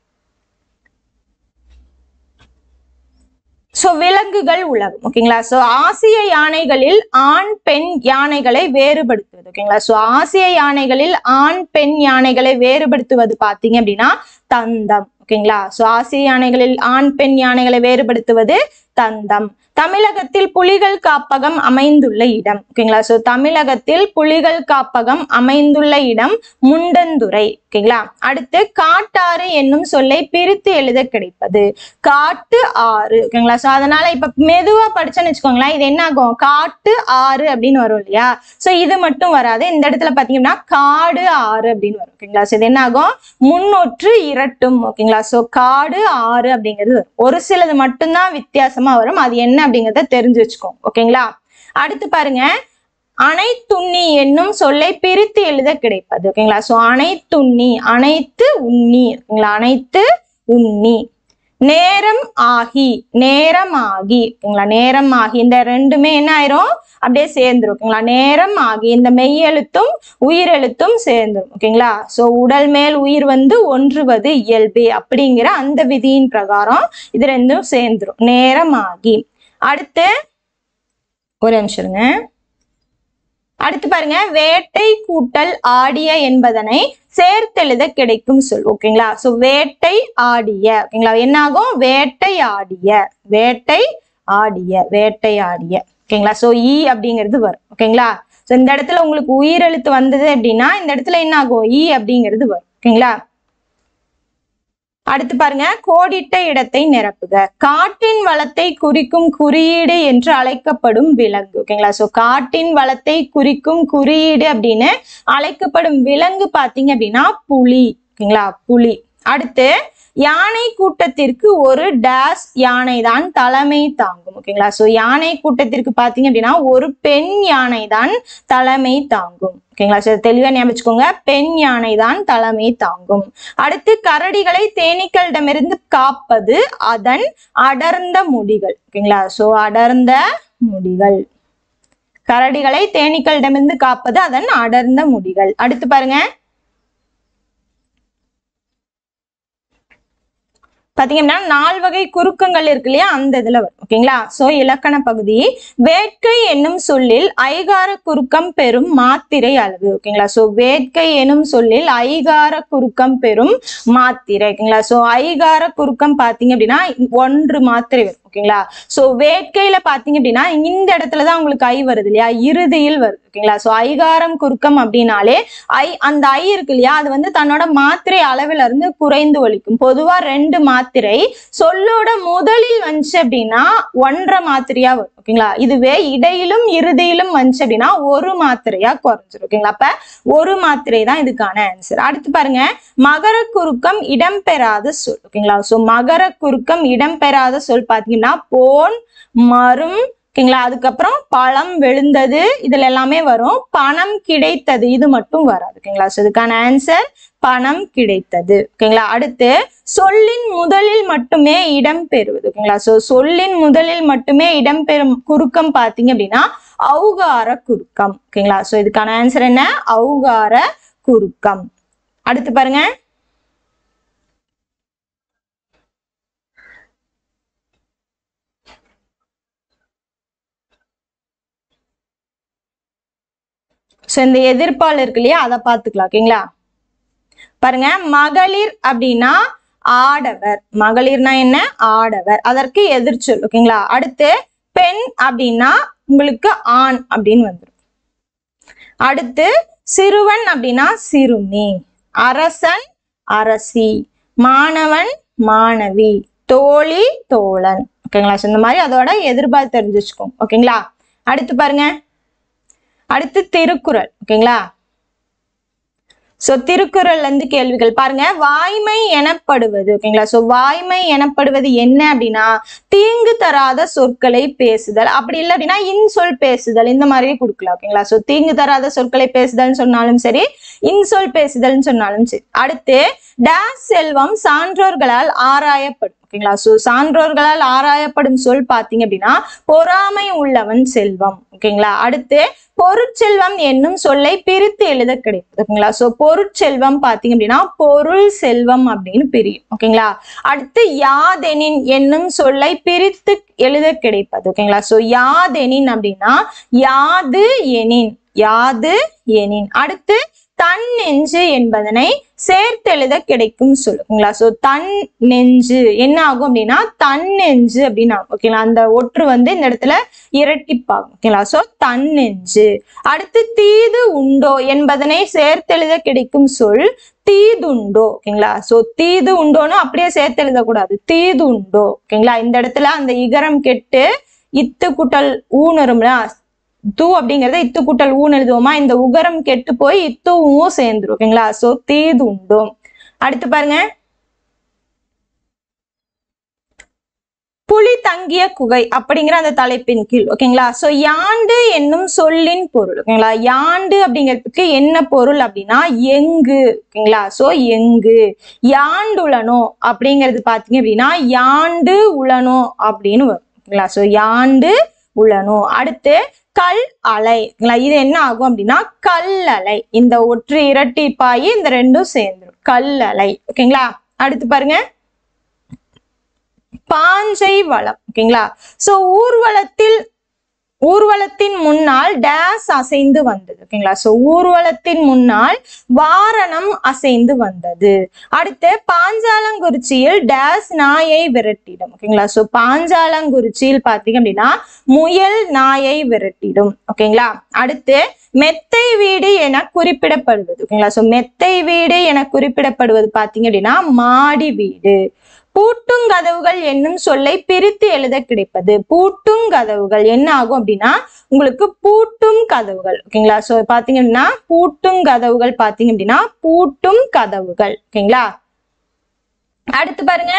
சோ விலங்குகள் உலகம். ஓகேங்களா, சோ ஆசிய யானைகளில் ஆண் பெண் யானைகளை வேறுபடுத்துவது. ஓகேங்களா, சோ ஆசிய யானைகளில் ஆண் பெண் யானைகளை வேறுபடுத்துவது பாத்தீங்க அப்படின்னா தந்தம். ஓகேங்களா, சோ ஆசிய யானைகளில் ஆண் பெண் யானைகளை வேறுபடுத்துவது தந்தம். தமிழகத்தில் புலிகள் காப்பகம் அமைந்துள்ள இடம். ஓகேங்களா, சோ தமிழகத்தில் புலிகள் காப்பகம் அமைந்துள்ள இடம் முண்டந்துறை. ஓகேங்களா, அடுத்து காட்டாறு என்னும் சொல்லை பிரித்து எழுத கிடைப்பது. காட்டு ஆறு. ஓகேங்களா, சோ அதனால இப்ப மெதுவா படிச்சோன்னு வச்சுக்கோங்களேன், இது என்ன ஆகும்? காட்டு ஆறு அப்படின்னு வரும் இல்லையா? சோ இது மட்டும் வராது. இந்த இடத்துல பாத்தீங்கன்னா காடு ஆறு அப்படின்னு வரும். ஓகேங்களா, சோ இது என்ன ஆகும்? முன்னொற்று இரட்டும். ஓகேங்களா, சோ காடு ஆறு அப்படிங்கிறது வரும். ஒரு சிலது மட்டும்தான் வித்தியாசமா வரும். அது என்ன அப்படிங்கறத தெரிஞ்சு வச்சுக்கோங்க. ஓகேங்களா, அடுத்து பாருங்க, அனைத்துண்ணி என்னும் சொல்லை பிரித்து எழுத கிடைப்பது. ஓகேங்களா, சோ அனைத்துண்ணி, அனைத்து உண்ணி. ஓகேங்களா, அனைத்து உண்ணி. நேரம் ஆகி, நேரம் ஆகி. ஓகேங்களா, நேரம் ஆகி இந்த ரெண்டுமே என்ன ஆயிரும்? அப்படியே சேர்ந்துரும். ஓகேங்களா, நேரம் ஆகி இந்த மெய் எழுத்தும் உயிரெழுத்தும் சேர்ந்துரும். ஓகேங்களா, சோ உடல் மேல் உயிர் வந்து ஒன்றுவது இயல்பே அப்படிங்கிற அந்த விதியின் பிரகாரம் இது ரெண்டும் சேர்ந்துரும். நேரம் ஆகி. அடுத்து ஒரு நிமிஷம் இருங்க. அடுத்து பாருங்க, வேட்டை கூட்டல் ஆடிய என்பதனை சேர்த்தெழுத கிடைக்கும் சொல். ஓகேங்களா, சோ வேட்டை ஆடிய. ஓகேங்களா, என்ன ஆகும்? வேட்டை ஆடிய, வேட்டை ஆடிய, வேட்டை ஆடிய. ஓகேங்களா, சோ ஈ அப்படிங்கிறது வரும். ஓகேங்களா, சோ இந்த இடத்துல உங்களுக்கு உயிரெழுத்து வந்தது அப்படின்னா இந்த இடத்துல என்ன ஆகும்? ஈ அப்படிங்கிறது வரும். ஓகேங்களா, அடுத்து பாருங்க, கோடிட்ட இடத்தை நிரப்புக. காட்டின் வளத்தை குறிக்கும் குறியீடு என்று அழைக்கப்படும் விலங்கு. ஓகேங்களா, சோ காட்டின் வளத்தை குறிக்கும் குறியீடு அப்படின்னு அழைக்கப்படும் விலங்கு பாத்தீங்க அப்படின்னா புலி. ஓகேங்களா, புலி. அடுத்து யானை கூட்டத்திற்கு ஒரு டேஸ் யானை தான் தலைமை தாங்கும். ஓகேங்களா, சோ யானை கூட்டத்திற்கு பாத்தீங்க அப்படின்னா ஒரு பெண் யானை தான் தலைமை தாங்கும். ஓகேங்களா, சோ தெளிவா ஞாபகம், பெண் யானை தான் தலைமை தாங்கும். அடுத்து கரடிகளை தேனீக்களிடமிருந்து காப்பது அதன் அடர்ந்த முடிகள். ஓகேங்களா, சோ அடர்ந்த முடிகள். கரடிகளை தேனீக்களிடமிருந்து காப்பது அதன் அடர்ந்த முடிகள். அடுத்து பாருங்க, பாத்தீங்கன்னா நால்வகை குறுக்கங்கள் இருக்கு இல்லையா, அந்த இதுல வரும். ஓகேங்களா, சோ இலக்கண பகுதி. வேட்கை என்னும் சொல்லில் ஐகார குறுக்கம் பெறும் மாத்திரை அளவு. ஓகேங்களா, சோ வேட்கை என்னும் சொல்லில் ஐகார குறுக்கம் பெறும் மாத்திரை. ஓகேங்களா, சோ ஐகார குறுக்கம் பாத்தீங்க அப்படின்னா ஒன்று மாத்திரை வரும். ஓகேங்களா, சோ வேட்கையில பாத்தீங்க அப்படின்னா இந்த இடத்துலதான் உங்களுக்கு ஐ வருது இல்லையா, இறுதியில் வருது. ஓகேங்களா, சோ ஐகாரம் குறுக்கம் அப்படின்னாலே ஐ, அந்த ஐ இருக்கு இல்லையா, அது வந்து தன்னோட மாத்திரை அளவுல இருந்து குறைந்து ஒலிக்கும். பொதுவா ரெண்டு மாத்திரை சொல்லோட முதலில் வந்துச்சு அப்படின்னா ஒன்றரை மாத்திரையா வரும். ஓகேங்களா, இதுவே இடையிலும் இறுதியிலும் வந்துச்சு அப்படின்னா ஒரு மாத்திரையா குறைஞ்சிரும். ஓகேங்களா, அப்ப ஒரு மாத்திரை தான் இதுக்கான ஆன்சர். அடுத்து பாருங்க, மகர குறுக்கம் இடம்பெறாத சொல். ஓகேங்களா, சோ மகர குறுக்கம் இடம்பெறாத சொல் பாத்தீங்கன்னா போன், மரும். ஓகேங்களா, அதுக்கப்புறம் பழம் விழுந்தது, இதுல எல்லாமே வரும். பணம் கிடைத்தது இது மட்டும் வராது. ஓகேங்களா, சோ இதுக்கான ஆன்சர் பணம் கிடைத்தது. ஓகேங்களா, அடுத்து சொல்லின் முதலில் மட்டுமே இடம் பெறுவது. ஓகேங்களா, சோ சொல்லின் முதலில் மட்டுமே இடம்பெறும் குறுக்கம் பாத்தீங்க அப்படின்னா ஔகார குறுக்கம். ஓகேங்களா, சோ இதுக்கான ஆன்சர் என்ன? ஔகார குறுக்கம். அடுத்து பாருங்க, சோ இந்த எதிர்ப்பால் இருக்கு இல்லையா, அதை பார்த்துக்கலாம். ஓகேங்களா, பாருங்க, மகளிர் அப்படின்னா ஆடவர். மகளிர்னா என்ன? ஆடவர். அதற்கு எதிர்ச்சொல். ஓகேங்களா? அடுத்து பெண் அப்படின்னா உங்களுக்கு ஆண் அப்படின்னு வந்துடும். அடுத்து சிறுவன் அப்படின்னா சிறுமி. அரசன் அரசி. மாணவன் மாணவி. தோழி தோழன். ஓகேங்களா? இந்த மாதிரி அதோட எதிர்பார்த்து தெரிஞ்சு வச்சுக்கோங்க. ஓகேங்களா? அடுத்து பாருங்க, அடுத்து திருக்குறள். ஓகேங்களா? சோ திருக்குறள்ல இருந்து கேள்விகள் பாருங்க. வாய்மை எனப்படுவது. ஓகேங்களா? சோ வாய்மை எனப்படுவது என்ன அப்படின்னா தீங்கு தராத சொற்களை பேசுதல். அப்படி இல்லை அப்படின்னா இன்சொல் பேசுதல். இந்த மாதிரி கொடுக்கலாம். ஓகேங்களா? சோ தீங்கு தராத சொற்களை பேசுதல்னு சொன்னாலும் சரி, இன்சொல் பேசுதல்னு சொன்னாலும் சரி. அடுத்து டேஸ் செல்வம் சான்றோர்களால் ஆராயப்படும். ஓகேங்களா? சோ சான்றோர்களால் ஆராயப்படும் சொல் பாத்தீங்க அப்படின்னா பொறாமை உள்ளவன் செல்வம். ஓகேங்களா? அடுத்து பொருட்செல்வம் என்னும் சொல்லை பிரித்து எழுத கிடைக்கும். ஓகேங்களா? சோ பொருட்செல்வம் பாத்தீங்க அப்படின்னா பொருள் செல்வம் அப்படின்னு பிரியும். ஓகேங்களா? அடுத்து யாதெனின் என்னும் சொல்லை பிரித்து எழுத கிடைப்பது. ஓகேங்களா? சோ யாதெனின் அப்படின்னா யாது எனின். யாது எனின். அடுத்து தன் நெஞ்சு என்பதனை சேர்த்தெழுத கிடைக்கும் சொல். ஓகேங்களா? சோ தன் நெஞ்சு என்ன ஆகும் அப்படின்னா தன் நெஞ்சு அப்படின்னு ஆகும். ஓகேங்களா? அந்த ஒற்று வந்து இந்த இடத்துல இரட்டிப்பாகும். ஓகேங்களா? சோ தன் நெஞ்சு. அடுத்து தீது உண்டோ என்பதனை சேர்த்தெழுத கிடைக்கும் சொல் தீதுண்டோ. ஓகேங்களா? சோ தீது உண்டோன்னு அப்படியே சேர்த்து எழுதக்கூடாது. தீது உண்டோ. ஓகேங்களா? இந்த இடத்துல அந்த இகரம் கெட்டு இத்து கூட்டல் ஊன் வரும்ல, தூ அப்படிங்கறத இத்து கூட்டல் ஊன் எழுதுவோமா, இந்த உகரம் கெட்டு போய் இத்துவும் சேர்ந்துரும். ஓகேங்களா? சோ தீது உண்டும். அடுத்து பாருங்க, புலி தங்கிய குகை அப்படிங்கிற அந்த தலைப்பின் கீழ். ஓகேங்களா? சோ யாண்டு என்னும் சொல்லின் பொருள். ஓகேங்களா? யாண்டு அப்படிங்கிறதுக்கு என்ன பொருள் அப்படின்னா எங்கு. ஓகேங்களா? சோ எங்கு. யாண்டுளனோ அப்படிங்கிறது பாத்தீங்க அப்படின்னா யாண்டு உளனோ அப்படின்னு வரும். ஓகேங்களா? சோ யாண்டு உளனோ. அடுத்து கல் அலை. இது என்ன ஆகும் அப்படின்னா கல் அலை. இந்த ஒற்று இரட்டிப்பாயி இந்த ரெண்டும் சேர்ந்துடும். கல் அலை. ஓகேங்களா? அடுத்து பாருங்க, பாஞ்சை வளம். ஓகேங்களா? சோ ஊர்வலத்தில் ஊர்வலத்தின் முன்னால் டேஸ் அசைந்து வந்தது. ஓகேங்களா? சோ ஊர்வலத்தின் முன்னால் வாரணம் அசைந்து வந்தது. அடுத்து பாஞ்சாலங்குறிச்சியில் டேஸ் நாயை விரட்டிடும். ஓகேங்களா? சோ பாஞ்சாலங்குறிச்சியில் பாத்தீங்க அப்படின்னா முயல் நாயை விரட்டிடும். ஓகேங்களா? அடுத்து மெத்தை வீடு என குறிப்பிடப்படுவது. ஓகேங்களா? சோ மெத்தை வீடு என குறிப்பிடப்படுவது பாத்தீங்க அப்படின்னா மாடி வீடு. பூட்டும் கதவுகள் என்னும் சொல்லை பிரித்து எழுத கிடைப்பது. பூட்டும் கதவுகள் என்ன ஆகும் அப்படின்னா உங்களுக்கு பூட்டும் கதவுகள். ஓகேங்களா? சோ பாத்தீங்க அப்படின்னா பூட்டும் கதவுகள் பாத்தீங்க அப்படின்னா பூட்டும் கதவுகள். ஓகேங்களா? அடுத்து பாருங்க,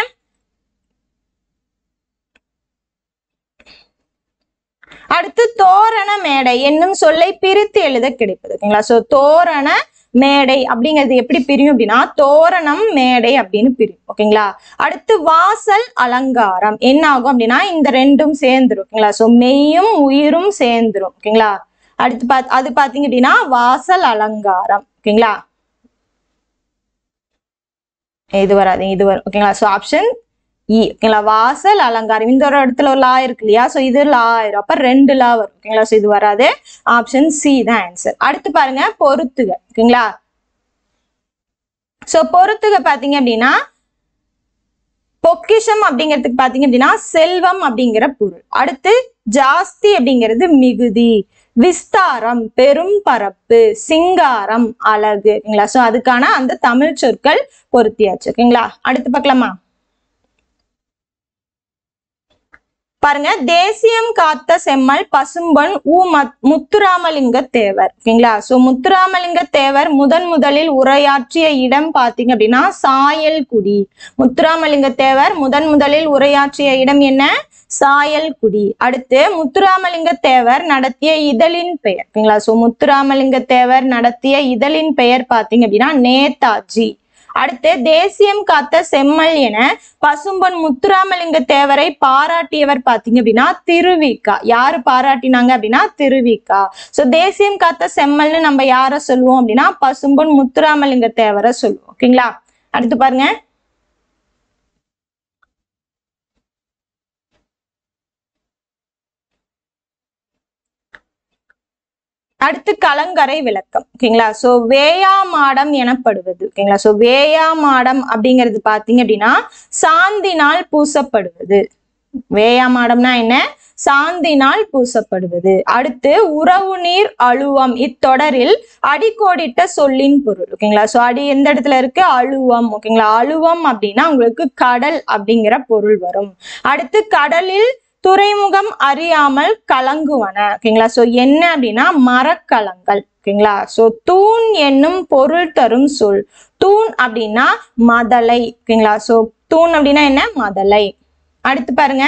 அடுத்து தோரண மேடை என்னும் சொல்லை பிரித்து எழுத கிடைப்பது. ஓகேங்களா? சோ தோரண மேடை அப்படிங்கிறது எப்படி பிரியும் அப்படின்னா தோரணம் மேடை அப்படின்னு பிரியும். ஓகேங்களா? அடுத்து வாசல் அலங்காரம் என்ன ஆகும் அப்படின்னா இந்த ரெண்டும் சேர்ந்துரும். ஓகேங்களா? சோ மெய்யும் உயிரும் சேர்ந்துரும். ஓகேங்களா? அடுத்து பா அது பாத்தீங்க அப்படின்னா வாசல் அலங்காரம். ஓகேங்களா? இது வராது, இது வரும். ஓகேங்களா? So option E. ஓகேங்களா? வாசல் அலங்காரம். இந்த ஒரு இடத்துல ஒரு லா இருக்கு இல்லையா, சோ இது லா ஆயிரும். அப்ப ரெண்டு லா வரும். ஓகேங்களா? சோ இது வராது. ஆப்ஷன் சி தான் ஆன்சர். அடுத்து பாருங்க பொறுத்துக. ஓகேங்களா? சோ பொறுத்துக பாத்தீங்க அப்படின்னா பொக்கிஷம் அப்படிங்கிறதுக்கு பாத்தீங்க அப்படின்னா செல்வம் அப்படிங்கிற பொருள். அடுத்து ஜாஸ்தி அப்படிங்கிறது மிகுதி. விஸ்தாரம் பெரும் பரப்பு. சிங்காரம் அழகு. ஓகேங்களா? சோ அதுக்கான அந்த தமிழ் சொற்கள் பொருத்தியாச்சு. ஓகேங்களா? அடுத்து பார்க்கலாமா? பாருங்க, தேசியம் காத்த செம்மல் பசும்பொன் உ முத்துராமலிங்க தேவர். ஓகேங்களா? சோ முத்துராமலிங்க தேவர் முதன் முதலில் உரையாற்றிய இடம் பாத்தீங்க அப்படின்னா சாயல்குடி. முத்துராமலிங்க தேவர் முதன் முதலில் உரையாற்றிய இடம் என்ன? சாயல்குடி. அடுத்து முத்துராமலிங்க தேவர் நடத்திய இதழின் பெயர். ஓகேங்களா? சோ முத்துராமலிங்க தேவர் நடத்திய இதழின் பெயர் பாத்தீங்க அப்படின்னா நேதாஜி. அடுத்து தேசியம் காத்த செம்மல் என பசும்பொன் முத்துராமலிங்க தேவரை பாராட்டியவர் பாத்தீங்க அப்படின்னா திருவிக்கா. யாரு பாராட்டினாங்க அப்படின்னா திருவிக்கா. சோ தேசியம் காத்த செம்மல்னு நம்ம யார சொல்லுவோம் அப்படின்னா பசும்பொன் முத்துராமலிங்க தேவரை சொல்லுவோம். ஓகேங்களா? அடுத்து பாருங்க, அடுத்து கலங்கரை விளக்கம். ஓகேங்களா, சோ வேயாமாடம் எனப்படுவது. ஓகேங்களா, சோ வேயாமாடம் அப்படிங்கிறது பாத்தீங்க அப்படின்னா சாந்தினால் பூசப்படுவது. வேயாமாடம்னா என்ன? சாந்தினால் பூசப்படுவது. அடுத்து உறவு நீர் அழுவம். இத்தொடரில் அடிக்கோடிட்ட சொல்லின் பொருள். ஓகேங்களா, சோ அடி எந்த இடத்துல இருக்கு? அழுவம். ஓகேங்களா, அழுவம் அப்படின்னா உங்களுக்கு கடல் அப்படிங்கிற பொருள் வரும். அடுத்து கடலில் துறைமுகம் அறியாமல் கலங்குவன. ஓகேங்களா, சோ என்ன அப்படின்னா மரக்கலங்கள். ஓகேங்களா, சோ தூண் என்னும் பொருள் தரும் சொல். தூண் அப்படின்னா மதலை. ஓகேங்களா, சோ தூண் அப்படின்னா என்ன? மதலை. அடுத்து பாருங்க,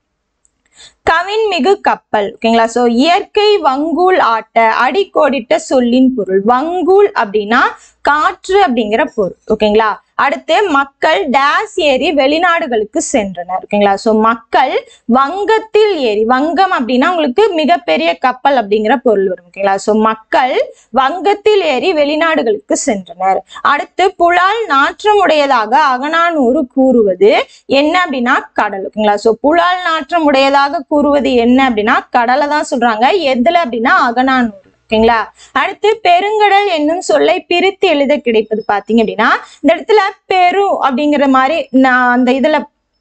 கவின் மிகு கப்பல். ஓகேங்களா, சோ இயற்கை வங்கூல் ஆட்ட. அடிக்கோடிட்ட சொல்லின் பொருள். வங்கூல் அப்படின்னா காற்று அப்படிங்கிற பொருள். ஓகேங்களா, அடுத்து மக்கள் டேஸ் ஏறி வெளிநாடுகளுக்கு சென்றனர். ஓகேங்களா, சோ மக்கள் வங்கத்தில் ஏறி. வங்கம் அப்படின்னா உங்களுக்கு மிகப்பெரிய கப்பல் அப்படிங்கிற பொருள் வரும். ஓகேங்களா, சோ மக்கள் வங்கத்தில் ஏறி வெளிநாடுகளுக்கு சென்றனர். அடுத்து புலால் நாற்றமுடையதாக அகநானூறு கூறுவது என்ன அப்படின்னா கடல். ஓகேங்களா, சோ புலால் நாற்றம் உடையதாக கூறுவது என்ன அப்படின்னா கடலை தான் சொல்றாங்க. எதுல அப்படின்னா அகநானூறு. ஓகேங்களா, அடுத்து பெருங்கடல் என்னும் சொல்லை பிரித்து எழுத கிடைப்பது பாத்தீங்க அப்படின்னா இந்த இடத்துல பெரு அப்படிங்கிற மாதிரி நான் அந்த இதுல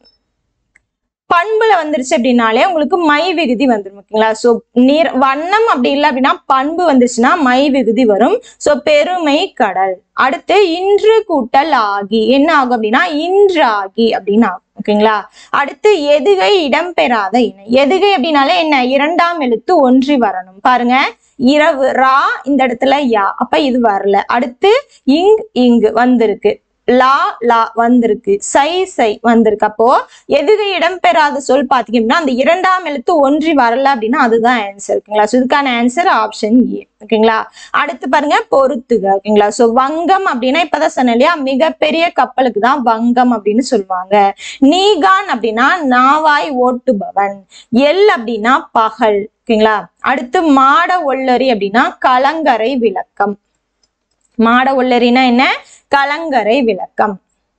பண்புல வந்துருச்சு அப்படின்னாலே உங்களுக்கு மை விகுதி வந்துடும். ஓகேங்களா, சோ நீர் வண்ணம் அப்படி இல்லை அப்படின்னா பண்பு வந்துருச்சுன்னா மை விகுதி வரும். சோ பெருமை கடல். அடுத்து இன்று கூட்டல் ஆகி என்ன ஆகும் அப்படின்னா இன்று ஆகி அப்படின்னு ஆகும். ஓகேங்களா, அடுத்து எதுகை இடம்பெறாத இணை. எதுகை அப்படின்னாலே என்ன? இரண்டாம் எழுத்து ஒன்றி வரணும். பாருங்க, இரவு ரா இந்த இடத்துல யா, அப்ப இது வரல. அடுத்து இங் இங்கு வந்திருக்கு. லா லா வந்திருக்கு. சை சை வந்திருக்கு. அப்போ எதுகை இடம்பெறாத சொல் பாத்தீங்க அப்படின்னா அந்த இரண்டாம் எழுத்து ஒன்றி வரல அப்படின்னா அதுதான் ஆன்சர். ஓகேங்களா, சோ இதுக்கான ஆன்சர் ஆப்ஷன் ஏ. ஓகேங்களா, அடுத்து பாருங்க பொறுத்துக. ஓகேங்களா, சோ வங்கம் அப்படின்னா இப்பதான் சொன்னேன் இல்லையா மிகப்பெரிய கப்பலுக்கு தான் வங்கம் அப்படின்னு சொல்லுவாங்க. நீகான் அப்படின்னா நாவாய் ஓட்டுபவன். எல் அப்படின்னா பகல். ஓகேங்களா, அடுத்து மாட ஒள்ளரி அப்படின்னா கலங்கரை விளக்கம். மாட ஒள்ளரினா என்ன? கலங்கரை விளக்கம்.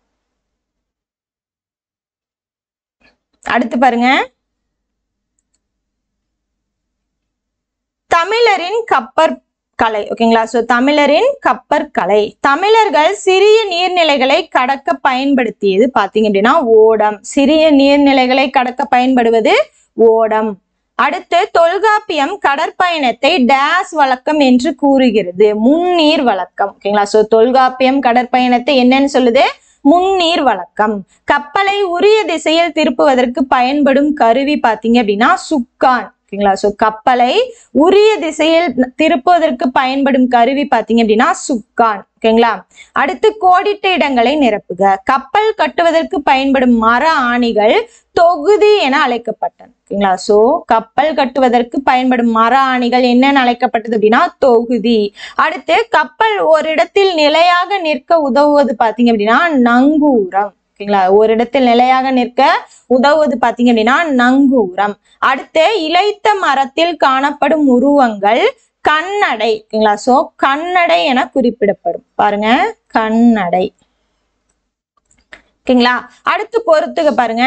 அடுத்து பாருங்க, தமிழரின் கப்பற் கலை. ஓகேங்களா, சோ தமிழரின் கப்பற்கலை. தமிழர்கள் சிறிய நீர்நிலைகளை கடக்க பயன்படுத்தியது பாத்தீங்க அப்படின்னா ஓடம். சிறிய நீர்நிலைகளை கடக்க பயன்படுவது ஓடம். அடுத்து தொல்காப்பியம் கடற்பயணத்தை டேஸ் வழக்கம் என்று கூறுகிறது. முன்னீர் வழக்கம். ஓகேங்களா, சோ தொல்காப்பியம் கடற்பயணத்தை என்னன்னு சொல்லுது? முன்னீர் வழக்கம். கப்பலை உரிய திசையில் திருப்புவதற்கு பயன்படும் கருவி பாத்தீங்க அப்படின்னா சுக்கான். ஓகேங்களா, சோ கப்பலை உரிய திசையில் திருப்புவதற்கு பயன்படும் கருவி பாத்தீங்க அப்படின்னா சுக்கான். ஓகேங்களா, அடுத்து கோடிட்ட இடங்களை நிரப்புக. கப்பல் கட்டுவதற்கு பயன்படும் மர ஆணிகள் தொகுதி என அழைக்கப்பட்டன. ஓகேங்களா, சோ கப்பல் கட்டுவதற்கு பயன்படும் மர ஆணிகள் என்னன்னு அழைக்கப்பட்டது அப்படின்னா தொகுதி. அடுத்து கப்பல் ஒரு இடத்தில் நிலையாக நிற்க உதவுவது பாத்தீங்க அப்படின்னா நங்கூரம். ஓகேங்களா, ஒரு இடத்தில் நிலையாக நிற்க உதவுவது பாத்தீங்க அப்படின்னா நங்கூரம். அடுத்து இளைத்த மரத்தில் காணப்படும் உருவங்கள் கண்ணடை. ஓகேங்களா, சோ கண்ணடை என குறிப்பிடப்படும். பாருங்க, கண்ணடை. ஓகேங்களா, அடுத்து பொறுத்துக பாருங்க.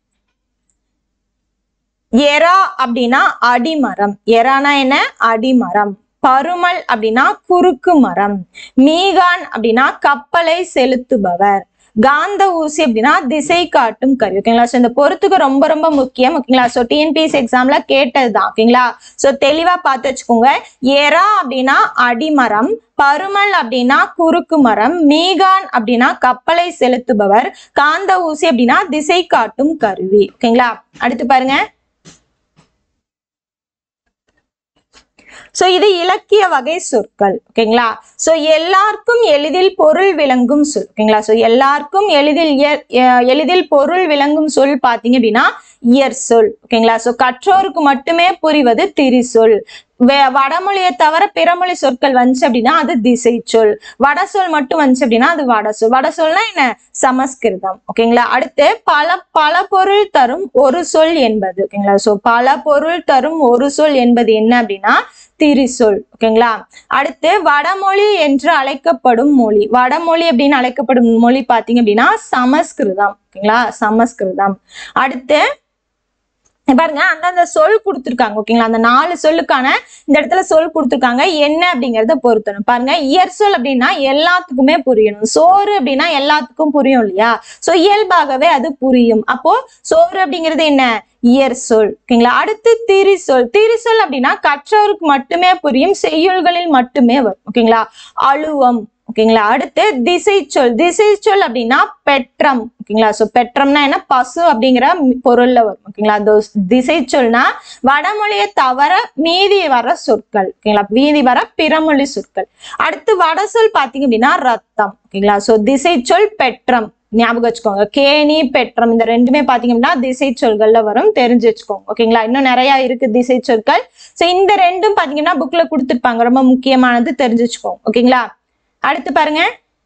எரா அப்படின்னா அடிமரம். எரானா என்ன? அடிமரம். பருமல் அப்படின்னா குறுக்கு மரம். மீகான் அப்படின்னா கப்பலை செலுத்துபவர். காந்த ஊசி அப்படின்னா திசை காட்டும் கருவி. ஓகேங்களா, சோ இந்த பொறுத்துக்கு ரொம்ப ரொம்ப முக்கியம். ஓகேங்களா, சோ டிஎன்பிஎஸ்சி எக்ஸாம்ல கேட்டதுதான். ஓகேங்களா, சோ தெளிவா பார்த்து வச்சுக்கோங்க. எரா அப்படின்னா அடிமரம், பருமல் அப்படின்னா குறுக்கு மரம், மீகான் அப்படின்னா கப்பலை செலுத்துபவர், காந்த ஊசி அப்படின்னா திசை காட்டும் கருவி. ஓகேங்களா, அடுத்து பாருங்க. சோ இது இலக்கிய வகை சொற்கள். ஓகேங்களா, சோ எல்லாருக்கும் எளிதில் பொருள் விளங்கும் சொல். ஓகேங்களா, சோ எல்லாருக்கும் எளிதில் எளிதில் பொருள் விளங்கும் சொல் பாத்தீங்க அப்படின்னா இயற் சொல். ஓகேங்களா, சோ கற்றோருக்கு மட்டுமே புரிவது திரிசொல். வடமொழியை தவிர பிறமொழி சொற்கள் வந்துச்சு அப்படின்னா அது திசை சொல். வட சொல் மட்டும் வந்துச்சு அப்படின்னா அது வட சொல். வட சொல்னா என்ன? சமஸ்கிருதம். ஓகேங்களா, அடுத்து பல பல பொருள் தரும் ஒரு சொல் என்பது. ஓகேங்களா, சோ பல பொருள் தரும் ஒரு சொல் என்பது என்ன அப்படின்னா திரிசொல். ஓகேங்களா, அடுத்து வடமொழி என்று அழைக்கப்படும் மொழி. வடமொழி அப்படின்னு அழைக்கப்படும் மொழி பாத்தீங்க அப்படின்னா சமஸ்கிருதம். ஓகேங்களா, சமஸ்கிருதம். அடுத்து பாருங்க அந்தந்த சொல் கொடுத்துருக்காங்க ஓகேங்களா. அந்த நாலு சொல்லுக்கான இந்த இடத்துல சொல் கொடுத்துருக்காங்க, என்ன அப்படிங்கறத பொறுத்தணும். பாருங்க இயற் சொல் அப்படின்னா எல்லாத்துக்குமே புரியணும். சோறு அப்படின்னா எல்லாத்துக்கும் புரியும் இல்லையா. சோ இயல்பாகவே அது புரியும். அப்போ சோறு அப்படிங்கிறது என்ன, இயற் சொல் ஓகேங்களா. அடுத்து திரிசொல். திரிசொல் அப்படின்னா கற்றோருக்கு மட்டுமே புரியும், செய்யுள்களில் மட்டுமே வரும் ஓகேங்களா. அழுவம் ஓகேங்களா. அடுத்து திசை சொல். திசை சொல் அப்படின்னா பெற்றம் ஓகேங்களா. சோ பெற்றம்னா என்ன, பசு அப்படிங்கிற பொருள்ல வரும் ஓகேங்களா. திசை சொல்னா வடமொழியை தவிர மீதி வர சொற்கள் ஓகேங்களா, மீதி வர பிறமொழி சொற்கள். அடுத்து வட சொல் பாத்தீங்க அப்படின்னா ரத்தம் ஓகேங்களா. சோ திசை சொல் பெற்றம் ஞாபகம் வச்சுக்கோங்க. கேணி பெற்றம் இந்த ரெண்டுமே பாத்தீங்க அப்படின்னா திசை சொல்கள்ல வரும், தெரிஞ்சு வச்சுக்கோங்க ஓகேங்களா. இன்னும் நிறைய இருக்கு திசை சொற்கள். சோ இந்த ரெண்டும் பாத்தீங்கன்னா புக்ல கொடுத்துருப்பாங்க, ரொம்ப முக்கியமானது, தெரிஞ்சு வச்சுக்கோங்க ஓகேங்களா. அடுத்து பாருங்க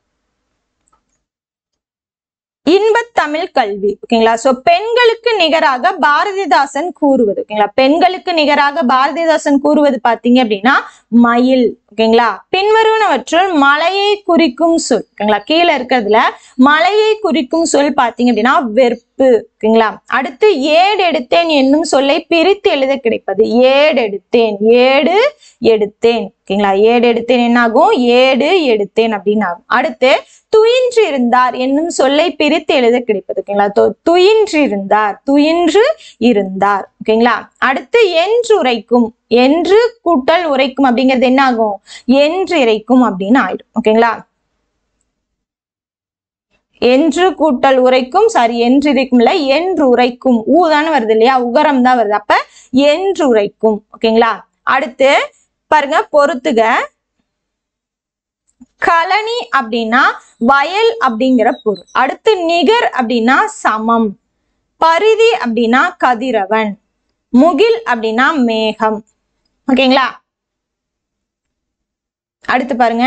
இன்பத் தமிழ் கல்வி ஓகேங்களா. சோ பெண்களுக்கு நிகராக பாரதிதாசன் கூறுவது ஓகேங்களா. பெண்களுக்கு நிகராக பாரதிதாசன் கூறுவது பாத்தீங்க அப்படின்னா மயில் ஓகேங்களா. பின்வருவனவற்றுள் மலையை குறிக்கும் சொல் ஓகேங்களா. கீழே இருக்கிறதுல மலையை குறிக்கும் சொல் பாத்தீங்க அப்படின்னா வெறுப்பு ஓகேங்களா. அடுத்து ஏடு எடுத்தேன் என்னும் சொல்லை பிரித்து எழுத கிடைப்பது ஏடு எடுத்தேன், ஏடு எடுத்தேன் ஓகேங்களா. ஏடு எடுத்தேன் என்ன ஆகும், ஏடு எடுத்தேன் அப்படின்னு ஆகும். அடுத்து துயின்று இருந்தார் என்னும் சொல்லை பிரித்து எழுத கிடைப்பது ஓகேங்களா. துயின்று இருந்தார், துயின்று இருந்தார் ஓகேங்களா. அடுத்து என்று உரைக்கும், என்று கூட்டல் உரைக்கும் அப்படிங்கிறது என்ன ஆகும், என்று இறைக்கும் அப்படின்னு ஆயிடும் ஓகேங்களா. என்று கூட்டல் உரைக்கும், சாரி என்று இறைக்கும் இல்ல, என்று உரைக்கும், ஊ தானே வருது இல்லையா, உகரம் தான் வருது, அப்ப என்று உரைக்கும் ஓகேங்களா. அடுத்து பாருங்க பொறுத்துக. கழனி அப்படின்னா வயல் அப்படிங்கிற பொருள். அடுத்து நிகர் அப்படின்னா சமம், பரிதி அப்படின்னா கதிரவன், முகில் அப்படின்னா மேகம் ஓகேங்களா. அடுத்து பாருங்க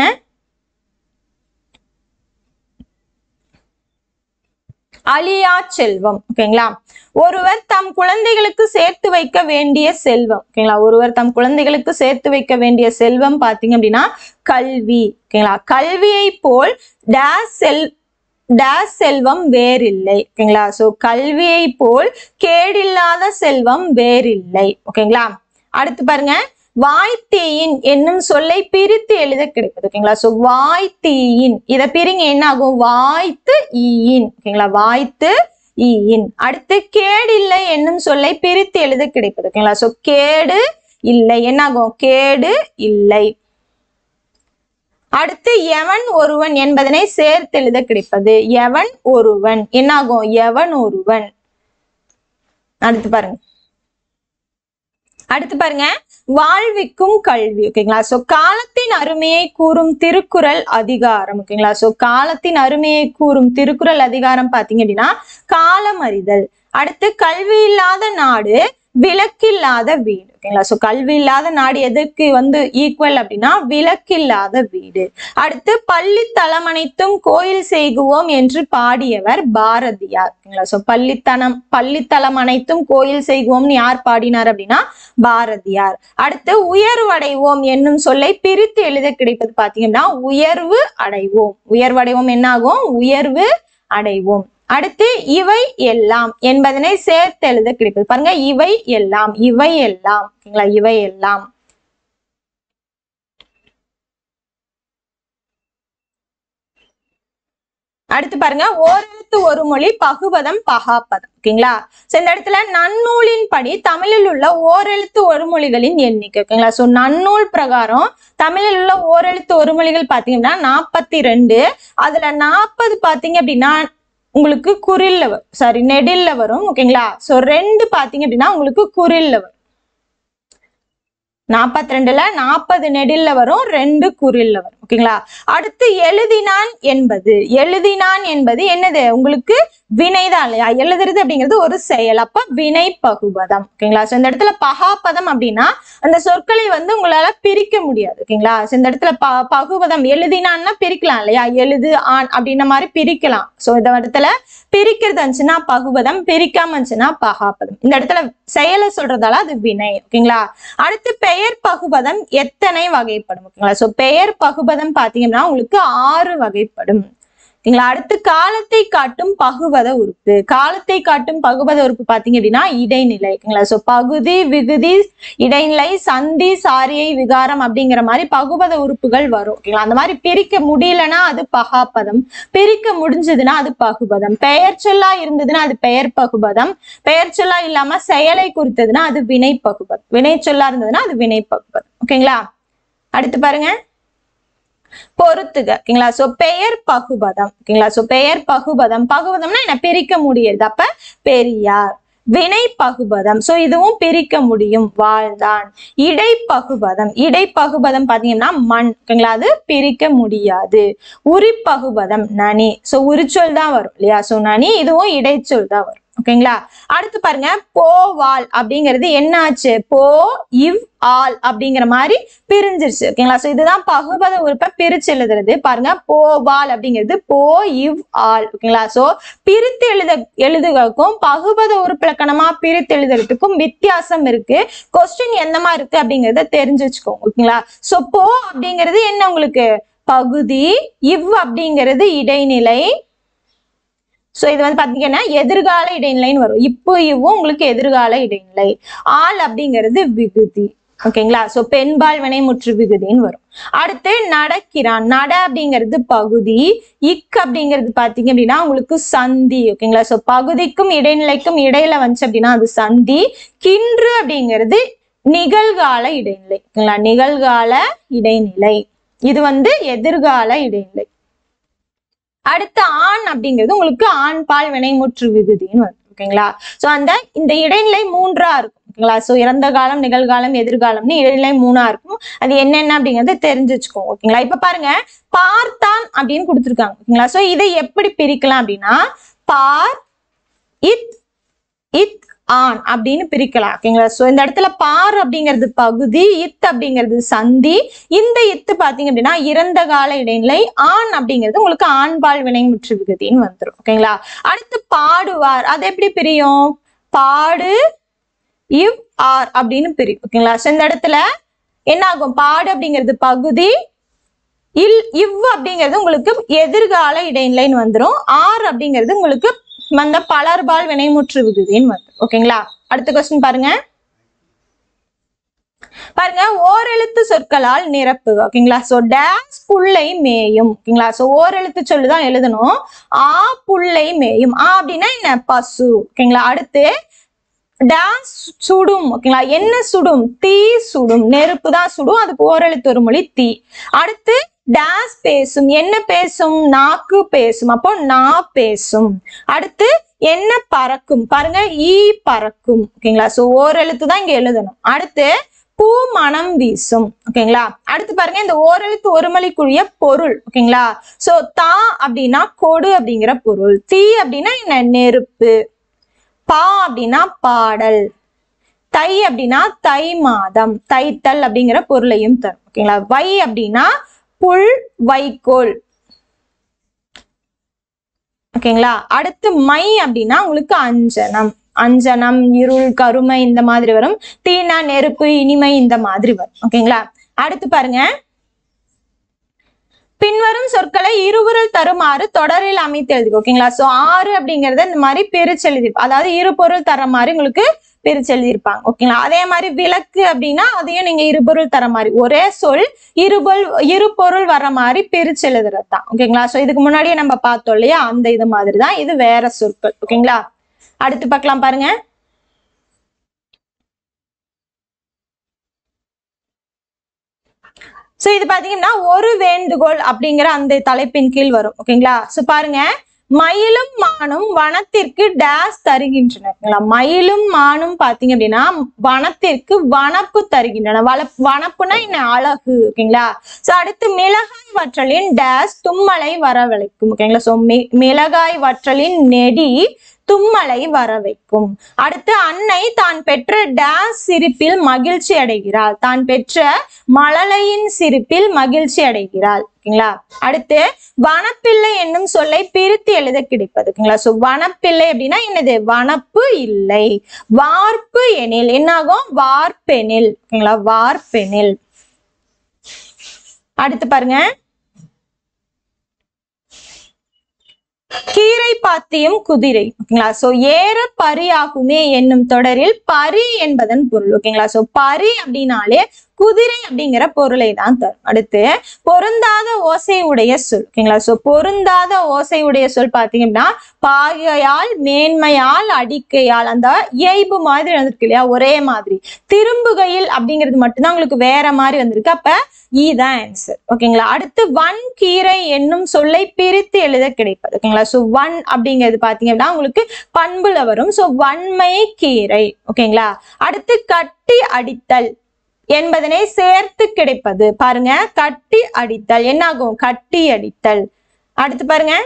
அழியா செல்வம் ஓகேங்களா. ஒருவர் தம் குழந்தைகளுக்கு சேர்த்து வைக்க வேண்டிய செல்வம் ஓகேங்களா. ஒருவர் தம் குழந்தைகளுக்கு சேர்த்து வைக்க வேண்டிய செல்வம் பாத்தீங்க அப்படின்னா கல்வி ஓகேங்களா. கல்வியை போல் டேஸ் செல் டேஸ் செல்வம் வேறில்லை ஓகேங்களா. சோ கல்வியை போல் கேடில்லாத செல்வம் வேறில்லை ஓகேங்களா. அடுத்து பாருங்க வாய்த்தீயின் என்னும் சொல்லை பிரித்து எழுத கிடைப்பது ஓகேங்களா. சோ வாய்த்தீயின் இதை பிரிங்க என்ன ஆகும், வாய்த்து ஈயின் ஓகேங்களா, வாய்த்து ஈயின். அடுத்து கேடில்லை என்னும் சொல்லை பிரித்து எழுத கிடைப்பது ஓகேங்களா. சோ கேடு இல்லை என்ன ஆகும், கேடு இல்லை. அடுத்து எவன் ஒருவன் என்பதனை சேர்த்து எழுத கிடைப்பது எவன் ஒருவன் என்ன ஆகும், எவன் ஒருவன். அடுத்து பாருங்க அடுத்து பாருங்க வாழ்விக்கும் கல்வி ஓகேங்களா. சோ காலத்தின் அருமையை கூறும் திருக்குறள் அதிகாரம் ஓகேங்களா. சோ காலத்தின் அருமையை கூறும் திருக்குறள் அதிகாரம் பாத்தீங்க அப்படின்னா காலம் அறிதல். அடுத்து கல்வி இல்லாத நாடு விளக்கில்லாத வீடு ஓகேங்களா. சோ கல்வி இல்லாத நாடு எதற்கு வந்து ஈக்குவல் அப்படின்னா விளக்கில்லாத வீடு. அடுத்து பள்ளித்தலம் அனைத்தும் கோயில் செய்குவோம் என்று பாடியவர் பாரதியார் ஓகேங்களா. சோ பள்ளித்தனம் பள்ளித்தலம் அனைத்தும் கோயில் செய்குவோம்னு யார் பாடினார் அப்படின்னா பாரதியார். அடுத்து உயர்வடைவோம் என்னும் சொல்லை பிரித்து எழுத கிடைப்பது பாத்தீங்கன்னா உயர்வு அடைவோம். உயர்வு அடைவோம் என்ன ஆகும், உயர்வு அடைவோம். அடுத்து இவை எல்லாம் என்பதனை சேர்த்து எழுத கிடைப்பது பாருங்க இவை எல்லாம், இவை எல்லாம் ஓகேங்களா, இவை எல்லாம். அடுத்து பாருங்க ஓரெழுத்து ஒரு மொழி பகுபதம் பகாப்பதம் ஓகேங்களா. சோ இந்த இடத்துல நன்னூலின் படி தமிழில் உள்ள ஓரெழுத்து ஒரு மொழிகளின் எண்ணிக்கை ஓகேங்களா. சோ நன்னூல் பிரகாரம் தமிழில் உள்ள ஓரெழுத்து ஒரு மொழிகள் பாத்தீங்கன்னா நாற்பத்தி ரெண்டு. அதுல நாற்பது பாத்தீங்க அப்படின்னா உங்களுக்கு குறில்ல வரும், சாரி நெடில்ல வரும் ஓகேங்களா. சோ ரெண்டு பாத்தீங்க அப்படின்னா உங்களுக்கு குறில்ல வரும். நாற்பத்தி ரெண்டுல நாற்பது நெடில்ல வரும், ரெண்டு குறில்ல வரும் ஓகேங்களா. அடுத்து எழுதினான் என்பது எழுதினான் என்பது என்னது உங்களுக்கு வினைதான் இல்லையா. எழுதுறது அப்படிங்கிறது ஒரு செயல், அப்ப வினை பகுபதம் ஓகேங்களா. சோ இந்த இடத்துல பகாப்பதம் அப்படின்னா அந்த சொற்களை வந்து உங்களால பிரிக்க முடியாது ஓகேங்களா. சோ இந்த இடத்துல ப பகுபதம் எழுதினான்னா பிரிக்கலாம் இல்லையா, எழுது ஆண் அப்படின்ன மாதிரி பிரிக்கலாம். சோ இந்த இடத்துல பிரிக்கிறது இருந்துச்சுன்னா பகுபதம், பிரிக்காம இருந்துச்சுன்னா பகாப்பதம். இந்த இடத்துல செயலை சொல்றதால அது வினை ஓகேங்களா. அடுத்து பெயர் பகுபதம் எத்தனை வகைப்படும் ஓகேங்களா. சோ பெயர் பகுபதம் பாத்தீங்கன்னா உங்களுக்கு ஆறு வகைப்படும். ஓகேங்களா. அடுத்து காலத்தை காட்டும் பகுபத உறுப்பு. காலத்தை காட்டும் பகுபத உறுப்பு பாத்தீங்க அப்படின்னா இடைநிலை. ஓகேங்களா. சோ பகுதி, விகுதி, இடைநிலை, சந்தி, சாரியை, விகாரம் அப்படிங்கிற மாதிரி பகுபத உறுப்புகள் வரும். ஓகேங்களா. அந்த மாதிரி பிரிக்க முடியலன்னா அது பகாப்பதம், பிரிக்க முடிஞ்சதுன்னா அது பகுபதம். பெயர் சொல்லா இருந்ததுன்னா அது பெயர் பகுபதம், பெயர் சொல்லா இல்லாம செயலை குறித்ததுன்னா அது வினை பகுபதம், வினை சொல்லா இருந்ததுன்னா அது வினை பகுபதம். ஓகேங்களா. அடுத்து பாருங்க பொறுத்துக. ஓகேங்களா. சோ பெயர் பகுபதம். ஓகேங்களா. சோ பெயர் பகுபதம், பகுபதம்னா என்ன பிரிக்க முடியாது, அப்ப பெரியார். வினை பகுபதம், சோ இதுவும் பிரிக்க முடியும், வாழ்ந்தான். இடை பகுபதம், இடை பகுபதம் பாத்தீங்கன்னா மண். ஓகேங்களா. அது பிரிக்க முடியாது. உரி பகுபதம் நனி, சோ உரிச்சொல் தான் வரும் இல்லையா. சோ நனி இதுவும் இடைச்சொல் தான் வரும். ஓகேங்களா. அடுத்து பாருங்க போவால் அப்படிங்கிறது என்ன ஆச்சு, போ இவ் ஆல் அப்படிங்கிற மாதிரி பிரிஞ்சிருச்சு. ஓகேங்களா. சோ இதுதான் பகுபத உறுப்பை பிரிச்சு எழுதுறது. பாருங்க போவால் அப்படிங்கிறது போ இவ் ஆல். ஓகேங்களா. சோ பிரித்து எழுத எழுதுகளுக்கும் பகுபத உறுப்பிலக்கணமா பிரித்து எழுதுறதுக்கும் வித்தியாசம் இருக்கு. கொஸ்டின் எந்த மாதிரி இருக்கு அப்படிங்கறத தெரிஞ்சு வச்சுக்கோங்க. ஓகேங்களா. சோ போ அப்படிங்கிறது என்ன உங்களுக்கு பகுதி, இவ் அப்படிங்கிறது இடைநிலை. சோ இது வந்து பாத்தீங்கன்னா எதிர்கால இடைநிலைன்னு வரும். இப்போ இவ்வும் உங்களுக்கு எதிர்கால இடைநிலை. ஆள் அப்படிங்கிறது விகுதி. ஓகேங்களா. சோ பெண்பால் வினை முற்று விகுதின்னு வரும். அடுத்து நடக்கிறான், நட அப்படிங்கிறது பகுதி, இக் அப்படிங்கிறது பாத்தீங்க அப்படின்னா உங்களுக்கு சந்தி. ஓகேங்களா. சோ பகுதிக்கும் இடைநிலைக்கும் இடையில வந்துச்சு அப்படின்னா அது சந்தி. கின்று அப்படிங்கிறது நிகழ்கால இடைநிலை. ஓகேங்களா. நிகழ்கால இடைநிலை, இது வந்து எதிர்கால இடைநிலை. அடுத்து ஆண் அப்படிங்கிறது உங்களுக்கு ஆண் பால் வினைமுற்று விகுதின்னு வரும். ஓகேங்களா. சோ அந்த இந்த இடைநிலை மூன்றா இருக்கும். ஓகேங்களா. சோ இறந்த காலம், நிகழ்காலம், எதிர்காலம்னு இடைநிலை மூணா இருக்கும். அது என்னென்ன அப்படிங்கறத தெரிஞ்சு வச்சுக்கோங்க. ஓகேங்களா. இப்ப பாருங்க பார்த்தான் அப்படின்னு கொடுத்துருக்காங்க. ஓகேங்களா. சோ இதை எப்படி பிரிக்கலாம் அப்படின்னா பார் இத் இத் ஆண் அப்படின்னு பிரிக்கலாம். ஓகேங்களா. சோ இந்த இடத்துல பார் அப்படிங்கிறது பகுதி, இத் அப்படிங்கிறது சந்தி. இந்த இத்து பாத்தீங்க அப்படின்னா இறந்த கால இடைநிலை. ஆண் அப்படிங்கிறது உங்களுக்கு ஆண்பால் வினைமுற்று விகுதின்னு வந்துடும். ஓகேங்களா. அடுத்து பாடுவார், அது எப்படி பிரியும், பாடு இவ் ஆர் அப்படின்னு பிரியும். ஓகேங்களா. சோ இந்த இடத்துல என்ன ஆகும், பாடு அப்படிங்கிறது பகுதி, இல் இவ் அப்படிங்கிறது உங்களுக்கு எதிர்கால இடைநிலைன்னு வந்துடும். ஆர் அப்படிங்கிறது உங்களுக்கு வந்த பலர்பால் வினைமுற்று விகுதின்னு வந்து. ஓகேங்களா. அடுத்த கொஸ்டின் பாருங்க. பாருங்க ஓரெழுத்து சொற்களால் நிரப்புக. ஓகேங்களா. சோ டேஸ் புள்ளை மேயும். ஓகேங்களா. சோ ஓரெழுத்து சொல்லுதான் எழுதணும். ஆ புள்ளை மேயும், ஆ அப்படின்னா என்ன பசு. ஓகேங்களா. அடுத்து டேஸ் சுடும். ஓகேங்களா. என்ன சுடும், தீ சுடும், நெருப்பு தான் சுடும், அதுக்கு ஓரெழுத்து ஒரு மொழி தீ. அடுத்து டேஸ் பேசும், என்ன பேசும், நாக்கு பேசும், அப்போ நா பேசும். அடுத்து என்ன பறக்கும், பாருங்க ஈ பறக்கும். ஓகேங்களா. சோ ஓரெழுத்து தான் இங்க எழுதணும். அடுத்து பூ மனம் வீசும். ஓகேங்களா. அடுத்து பாருங்க இந்த ஓரெழுத்து ஒரு மொழிக்குரிய பொருள். ஓகேங்களா. சோ தா அப்படின்னா கொடு அப்படிங்கிற பொருள், தீ அப்படின்னா என்ன நெருப்பு, பா அப்படின்னா பாடல், தை அப்படின்னா தை மாதம், தைத்தல் அப்படிங்கிற பொருளையும் தரும். ஓகேங்களா. வை அப்படின்னா புல், வைக்கோல். ஓகேங்களா. அடுத்து மை அப்படின்னா உங்களுக்கு அஞ்சனம், அஞ்சனம், இருள், கருமை இந்த மாதிரி வரும். தீனா நெருப்பு, இனிமை இந்த மாதிரி வரும். ஓகேங்களா. அடுத்து பாருங்க பின்வரும் சொற்களை இருபொருள் தருமாறு தொடரில் அமைத்து எழுதுக. ஓகேங்களா. சோ ஆறு அப்படிங்கறத இந்த மாதிரி பிரிச்சு எழுதிருப்பாங்க, அதாவது இரு பொருள் தர மாதிரி உங்களுக்கு பிரிச்சு எழுதியிருப்பாங்க. ஓகேங்களா. அதே மாதிரி விளக்கு அப்படின்னா அதையும் நீங்க இருபொருள் தர மாதிரி, ஒரே சொல் இருபொருள் இரு பொருள் வர மாதிரி பிரிச்சு எழுதுறது தான். ஓகேங்களா. சோ இதுக்கு முன்னாடியே நம்ம பார்த்தோம் இல்லையா, அந்த இது மாதிரி தான், இது வேற சொற்கள். ஓகேங்களா. அடுத்து பார்க்கலாம் பாருங்க. சோ இது பாத்தீங்கன்னா ஒரு வேண்டுகோள் அப்படிங்கிற அந்த தலைப்பின் கீழ் வரும். ஓகேங்களா. சோ பாருங்க மயிலும் மானும் வனத்திற்கு டேஸ் தருகின்றன. மயிலும் மானும் பாத்தீங்க அப்படின்னா வனத்திற்கு வனப்பு தருகின்றன. வள வனப்புனா என்ன அழகு. ஓகேங்களா. சோ அடுத்து மிளகாய் வற்றலின் டேஸ் தும்மலை வரவழைக்கும். ஓகேங்களா. சோ மிளகாய் வற்றலின் நெடி தும்மலை வர வைக்கும். அடுத்து அன்னை தான் பெற்ற டேஸ் சிரிப்பில் மகிழ்ச்சி அடைகிறாள், தான் பெற்ற மழலையின் சிரிப்பில் மகிழ்ச்சி அடைகிறாள். ஓகேங்களா. அடுத்து வனப்பிள்ளை என்னும் சொல்லை பிரித்து எழுத கிடைப்பது. ஓகேங்களா. சோ வனப்பிள்ளை அப்படின்னா என்னது, வனப்பு இல்லை. வார்ப்பு எனில் என்னாகும், வார்ப்பெனில். ஓகேங்களா. வார்ப்பெனில். அடுத்து பாருங்க கீரை பாத்தியும் குதிரை ஓகேங்களா. சோ ஏற பரியாகுமே என்னும் தொடரில் பரி என்பதன் பொருள் ஓகேங்களா. சோ பரி அப்படின்னாலே குதிரை அப்படிங்கிற பொருளை தான் தரும். அடுத்து பொருந்தாத ஓசை உடைய சொல் ஓகேங்களா. சோ பொருந்தாத ஓசை உடைய சொல் பாத்தீங்கன்னா பாகையால், மேன்மையால், அடிக்கையால், அந்த இயைபு மாதிரி வந்திருக்கு இல்லையா, ஒரே மாதிரி. திரும்புகையில் அப்படிங்கிறது மட்டும்தான் உங்களுக்கு வேற மாதிரி வந்திருக்கு. அப்ப இதான் ஆன்சர் ஓகேங்களா. அடுத்து வன் கீரை என்னும் சொல்லை பிரித்து எழுத கிடைப்பது ஓகேங்களா. சோ வன் அப்படிங்கிறது பாத்தீங்க அப்படின்னா உங்களுக்கு பண்புல வரும். சோ வன்மை கீரை ஓகேங்களா. அடுத்து கட்டி அடித்தல் என்பதனை சேர்த்து கிடைப்பது பாருங்க. கட்டி அடித்தல் என்ன ஆகும்? கட்டி அடித்தல். அடுத்து பாருங்க,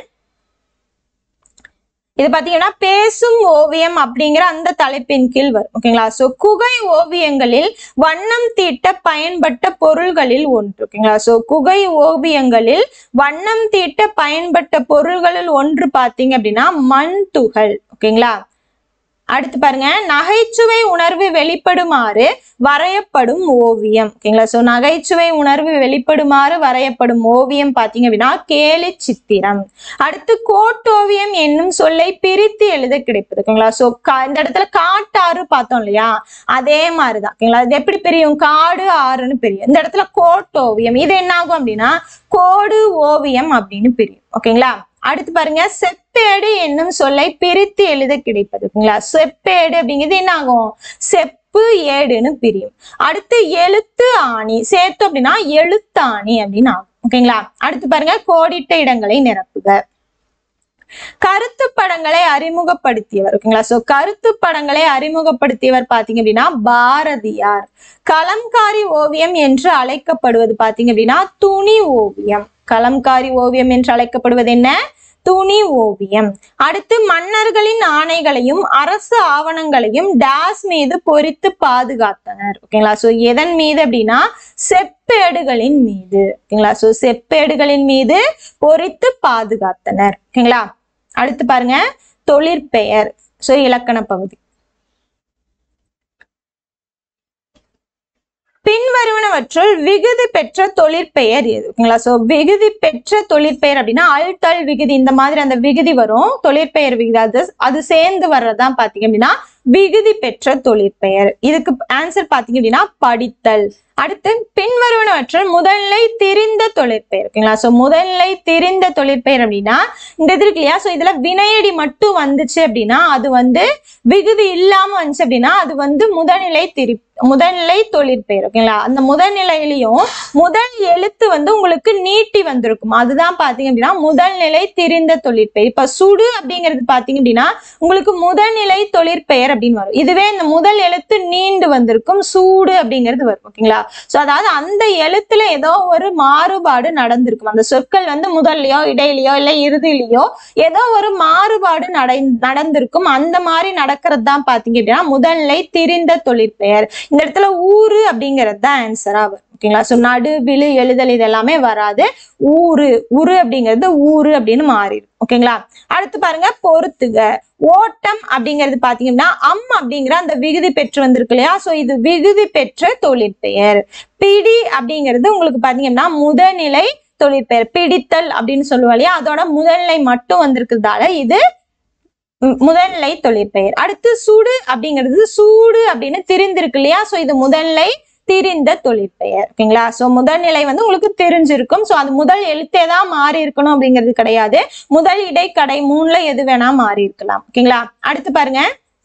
இது பாத்தீங்கன்னா பேசும் ஓவியம் அப்படிங்கிற அந்த தலைப்பின் கீழ் வரும் ஓகேங்களா. சோ குகை ஓவியங்களில் வண்ணம் தீட்ட பயன்பட்ட பொருள்களில் ஒன்று ஓகேங்களா. சோ குகை ஓவியங்களில் வண்ணம் தீட்ட பயன்பட்ட பொருள்களில் ஒன்று பாத்தீங்க அப்படின்னா மண் துகள் ஓகேங்களா. அடுத்து பாருங்க, நகைச்சுவை உணர்வு வெளிப்படுமாறு வரையப்படும் ஓவியம் ஓகேங்களா. சோ நகைச்சுவை உணர்வு வெளிப்படுமாறு வரையப்படும் ஓவியம் பாத்தீங்க அப்படின்னா கேலி சித்திரம். அடுத்து கோட்டோவியம் என்னும் சொல்லை பிரித்து எழுத கிடைப்பது ஓகேங்களா. சோ இந்த இடத்துல காட்டாறு பார்த்தோம் இல்லையா, அதே மாதிரிதான் ஓகேங்களா. இது எப்படி பிரியும்? காடு ஆறுன்னு பிரியும். இந்த இடத்துல கோட்டோவியம் இது என்ன ஆகும் அப்படின்னா கோடு ஓவியம் அப்படின்னு பிரியும் ஓகேங்களா. அடுத்து பாருங்க, செப்பேடு என்னும் சொல்லை பிரித்து எழுத கிடைப்பது ஓகேங்களா. செப்பேடு அப்படிங்கிறது என்ன ஆகும்? செப்பு ஏடுன்னு பிரியும். அடுத்து எழுத்து ஆணி சேர்த்தோம் அப்படின்னா எழுத்தாணி அப்படின்னு ஆகும் ஓகேங்களா. அடுத்து பாருங்க, கோடிட்ட இடங்களை நிரப்புக. கருத்து படங்களை அறிமுகப்படுத்தியவர் ஓகேங்களா. சோ கருத்து படங்களை அறிமுகப்படுத்தியவர் பாத்தீங்க அப்படின்னா பாரதியார். கலம்காரி ஓவியம் என்று அழைக்கப்படுவது பாத்தீங்க அப்படின்னா துணி ஓவியம். கலம்காரி ஓவியம் என்று அழைக்கப்படுவது என்ன? துணி ஓவியம். அடுத்து மன்னர்களின் ஆணைகளையும் அரசு ஆவணங்களையும் டாஸ் மீது பொறித்து பாதுகாத்தனர் ஓகேங்களா. சோ எதன் மீது அப்படின்னா செப்பேடுகளின் மீது ஓகேங்களா. சோ செப்பேடுகளின் மீது பொறித்து பாதுகாத்தனர் ஓகேங்களா. அடுத்து பாருங்க, தொழிற்பெயர். சோ இலக்கண பகுதி. பின்வருவனவற்றுள் விகுதி பெற்ற தொழிற்பெயர் எது ஓகேங்களா. சோ விகுதி பெற்ற தொழிற்பெயர் அப்படின்னா அழ்த்தல் விகுதி இந்த மாதிரி அந்த விகுதி வரும். தொழிற்பெயர் விகுதி அது அது சேர்ந்து வர்றதுதான் பாத்தீங்க அப்படின்னா விகுதி பெற்ற தொழிற்பெயர். இதுக்கு ஆன்சர் பாத்தீங்க அப்படின்னா படித்தல். அடுத்து பின்வருவனவற்றுள் முதல்நிலை திரிந்த தொழிற்பெயர் ஓகேங்களா. சோ முதல்நிலை திரிந்த தொழிற்பெயர் அப்படின்னா இந்த இது இருக்கு இல்லையா. சோ இதுல வினையடி மட்டும் வந்துச்சு அப்படின்னா அது வந்து விகுதி இல்லாம வந்துச்சு அப்படின்னா அது வந்து முதல்நிலை திரி முதல்நிலை தொழிற்பெயர் ஓகேங்களா. அந்த முதல்நிலையிலையும் முதல் எழுத்து வந்து உங்களுக்கு நீட்டி வந்திருக்கும். அதுதான் பாத்தீங்க அப்படின்னா முதல்நிலை திரிந்த தொழிற்பெயர். இப்ப சுடு அப்படிங்கிறது பாத்தீங்க அப்படின்னா உங்களுக்கு முதல்நிலை தொழிற்பெயர் அப்படின்னு வரும். இதுவே இந்த முதல் எழுத்து நீண்டு வந்திருக்கும், சூடு அப்படிங்கிறது வரும் ஓகேங்களா. சோ அதாவது அந்த எழுத்துல ஏதோ ஒரு மாறுபாடு நடந்திருக்கும். அந்த சொற்கள் வந்து முதல்லயோ இடையிலயோ இல்ல இறுதியிலயோ ஏதோ ஒரு மாறுபாடு நடை நடந்திருக்கும். அந்த மாதிரி நடக்கிறது தான் பாத்தீங்க அப்படின்னா முதல்நிலை திரிந்த தொழிற்பெயர். இந்த இடத்துல ஊரு அப்படிங்கிறது தான் ஆன்சரா வரும் ஓகேங்களா. சோ நடு விழு எழுதல் இது எல்லாமே வராது. ஊரு உரு அப்படிங்கிறது ஊரு அப்படின்னு மாறிடும் ஓகேங்களா. அடுத்து பாருங்க, பொறுத்துக. ஓட்டம் அப்படிங்கிறது பாத்தீங்கன்னா அம் அப்படிங்கிற அந்த விகுதி பெற்று வந்திருக்கு இல்லையா. சோ இது விகுதி பெற்ற தொழிற்பெயர். பிடி அப்படிங்கிறது உங்களுக்கு பாத்தீங்கன்னா முதல்நிலை தொழிற்பெயர். பிடித்தல் அப்படின்னு சொல்லுவோம் இல்லையா, அதோட முதல்நிலை மட்டும் வந்திருக்கிறதால இது முதல்நிலை தொழிற்பெயர். அடுத்து சுடு அப்படிங்கிறது சூடு அப்படின்னு திரிந்திருக்கு இல்லையா. சோ இது முதல்நிலை திரிந்த தொழிற்பெயர் ஓகேங்களா. சோ முதல்நிலை வந்து உங்களுக்கு தெரிஞ்சிருக்கும். சோ அது முதல் எழுத்தே தான் மாறி இருக்கணும் அப்படிங்கிறது கிடையாது. முதல் இடை கடை மூணுல எது வேணா மாறி இருக்கலாம் ஓகேங்களா. அடுத்து பாருங்க,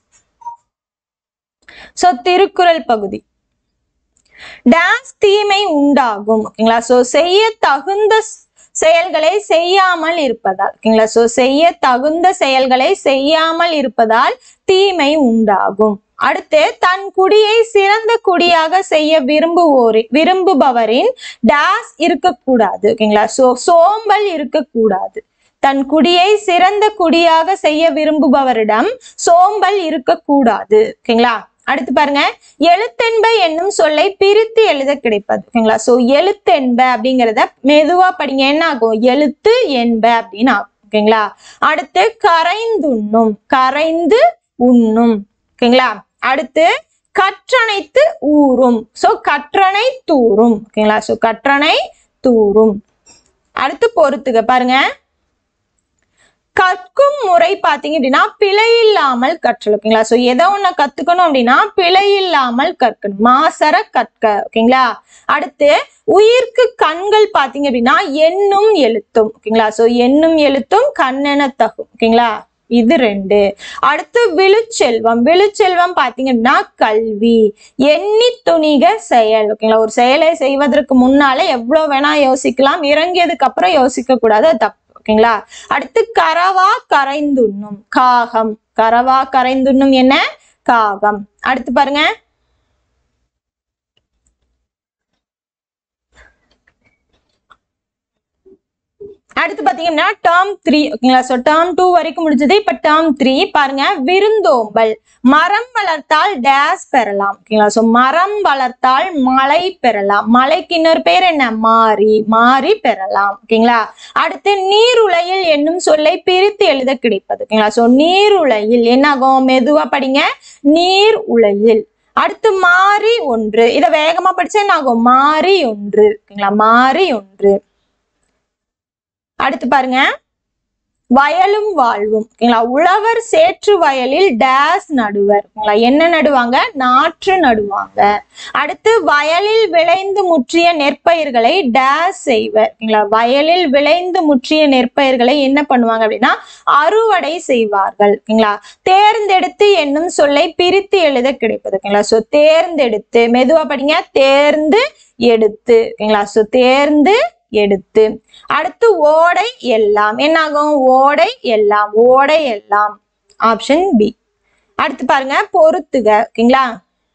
சோ திருக்குறள் பகுதி. டான்ஸ் தீமை உண்டாகும் ஓகேங்களா. சோ செய்ய தகுந்த செயல்களை செய்யாமல் இருப்பதால் ஓகேங்களா. சோ செய்ய தகுந்த செயல்களை செய்யாமல் இருப்பதால் தீமை உண்டாகும். அடுத்து தன் குடியை சிறந்த குடியாக செய்ய விரும்புவோர் விரும்புபவரின் டாஸ் இருக்கக்கூடாது ஓகேங்களா. சோ சோம்பல் இருக்கக்கூடாது. தன் குடியை சிறந்த குடியாக செய்ய விரும்புபவரிடம் சோம்பல் இருக்கக்கூடாது ஓகேங்களா. அடுத்து பாருங்க, எழுத்தென்ப என்னும் சொல்லை பிரித்து எழுத கிடைப்பது ஓகேங்களா. சோ எழுத்தென்ப அப்படிங்கிறத மெதுவா படிங்க, என்ன ஆகும்? எழுத்து என்ப அப்படின்னு ஆகும் ஓகேங்களா. அடுத்து கரைந்துண்ணும், கரைந்து உண்ணும் ஓகேங்களா. அடுத்து கற்றணைத்து ஊறும், சோ கற்றணை தூறும் ஓகேங்களா. சோ கற்றணை தூறும். அடுத்து பொறுத்துக பாருங்க, கற்கும் முறை பாத்தீங்க அப்படின்னா பிழை இல்லாமல் கற்றல். ஓகேங்களா, சோ எதை ஒண்ணு கத்துக்கணும் அப்படின்னா பிழை இல்லாமல் கற்கணும், மாசற கற்க. ஓகேங்களா, அடுத்து உயிர்க்கு கண்கள் பாத்தீங்க அப்படின்னா எண்ணும் எழுத்தும். ஓகேங்களா, சோ எண்ணும் எழுத்தும் கண்ணென தகும். ஓகேங்களா, இது ரெண்டு. அடுத்து விழுச்செல்வம். விழுச்செல்வம் பாத்தீங்க அப்படின்னா கல்வி. எண்ணி துணிக செயல். ஓகேங்களா, ஒரு செயலை செய்வதற்கு முன்னால எவ்வளவு வேணா யோசிக்கலாம், இறங்கியதுக்கு அப்புறம் யோசிக்க கூடாது, தப்பு. ஓகேங்களா, அடுத்து கரவா கரைந்துண்ணும் காகம். கரவா கரைந்துண்ணும் என்ன? காகம். அடுத்து பாருங்க, அடுத்து பாத்தீங்கன்னா டேர்ம் த்ரீ. ஓகேங்களா, சோ டேர்ம் டூ வரைக்கும் முடிஞ்சது. இப்ப டேர்ம் த்ரீ பாருங்க. விருந்தோம்பல். மரம் வளர்த்தால் டேஸ் பெறலாம். ஓகேங்களா, சோ மரம் வளர்த்தால் மழை பெறலாம். மழைக்கு இன்னொரு பேர் என்ன? மாறி. மாறி பெறலாம். ஓகேங்களா, அடுத்து நீருலையில் என்னும் சொல்லை பிரித்து எழுத கிடைப்பது. ஓகேங்களா, சோ நீருலையில் என்ன ஆகும்? மெதுவா படிங்க. நீர் உலையில். அடுத்து மாறி ஒன்று. இதை வேகமா படிச்சா என்ன ஆகும்? மாறி ஒன்று. ஓகேங்களா, மாறி ஒன்று. அடுத்து பாருங்க, வயலும் வாழ்வும். ஓகேங்களா, உழவர் சேற்று வயலில் டேஸ் நடுவர். ஓகேங்களா, என்ன நடுவாங்க? நாற்று நடுவாங்க. அடுத்து வயலில் விளைந்து முற்றிய நெற்பயிர்களை டேஸ் செய்வர். ஓகேங்களா, வயலில் விளைந்து முற்றிய நெற்பயிர்களை என்ன பண்ணுவாங்க அப்படின்னா அறுவடை செய்வார்கள். ஓகேங்களா, தேர்ந்தெடுத்து என்னும் சொல்லை பிரித்து எழுத கிடைப்பது. ஓகேங்களா, சோ தேர்ந்தெடுத்து. மெதுவா படிங்க. தேர்ந்து எடுத்து. ஓகேங்களா, சோ தேர்ந்து எடுத்து. அடுத்து ஓடை எல்லாம். என்ன ஆகும்? ஓடை எல்லாம். ஓடை எல்லாம். Option B. அடுத்து பாருங்க, பொறுத்துக. ஓகேங்களா,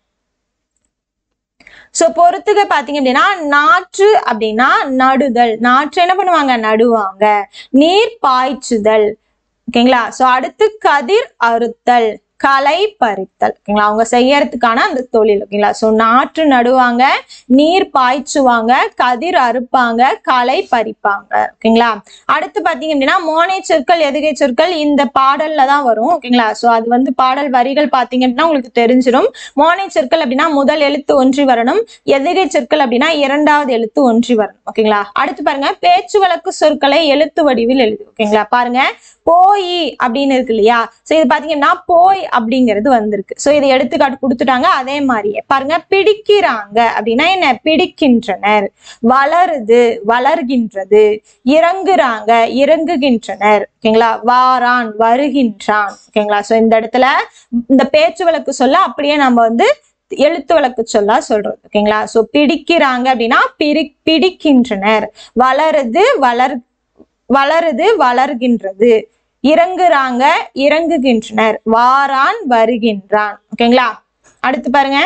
சோ பொறுத்துக பாத்தீங்க அப்படின்னா நாற்று அப்படின்னா நடுதல். நாற்று என்ன பண்ணுவாங்க? நடுவாங்க. நீர் பாய்ச்சுதல். ஓகேங்களா, சோ அடுத்து கதிர் அறுத்தல், களை பறித்தல். ஓகேங்களா, அவங்க செய்யறதுக்கான அந்த தொழில். ஓகேங்களா, சோ நாற்று நடுவாங்க, நீர் பாய்ச்சுவாங்க, கதிர் அறுப்பாங்க, களை பறிப்பாங்க. ஓகேங்களா, அடுத்து பாத்தீங்க அப்படின்னா மோனை சொற்கள் எதுகை சொற்கள் இந்த பாடல்ல தான் வரும். ஓகேங்களா, சோ அது வந்து பாடல் வரிகள் பாத்தீங்க அப்படின்னா உங்களுக்கு தெரிஞ்சிடும். மோனை சொற்கள் அப்படின்னா முதல் எழுத்து ஒன்றி வரணும், எதுகை சொற்கள் அப்படின்னா இரண்டாவது எழுத்து ஒன்றி வரணும். ஓகேங்களா, அடுத்து பாருங்க, பேச்சு வழக்கு சொற்களை எழுத்து வடிவில் எழுது. ஓகேங்களா, பாருங்க போய் அப்படின்னு இருக்கு இல்லையா, சோ இது பாத்தீங்கன்னா போய் அப்படிங்கிறது வந்திருக்கு. சோ இதை எடுத்துக்காட்டு கொடுத்துட்டாங்க. அதே மாதிரியே பாருங்க, பிடிக்கிறாங்க அப்படின்னா என்ன? பிடிக்கின்றனர். வளருது, வளர்கின்றது. இறங்குறாங்க, இறங்குகின்றனர். ஓகேங்களா, வாரான், வருகின்றான். ஓகேங்களா, சோ இந்த இடத்துல இந்த பேச்சு வழக்கு சொல்ல அப்படியே நம்ம வந்து எழுத்து வழக்கு சொல்லா சொல்றோம். ஓகேங்களா, சோ பிடிக்கிறாங்க அப்படின்னா பிடி பிடிக்கின்றனர். வளருது, வளர் வளருது, வளர்கின்றது. இறங்குறாங்க, இறங்குகின்றனர். வாரான், வருகின்றான். ஓகேங்களா, அடுத்து பாருங்க,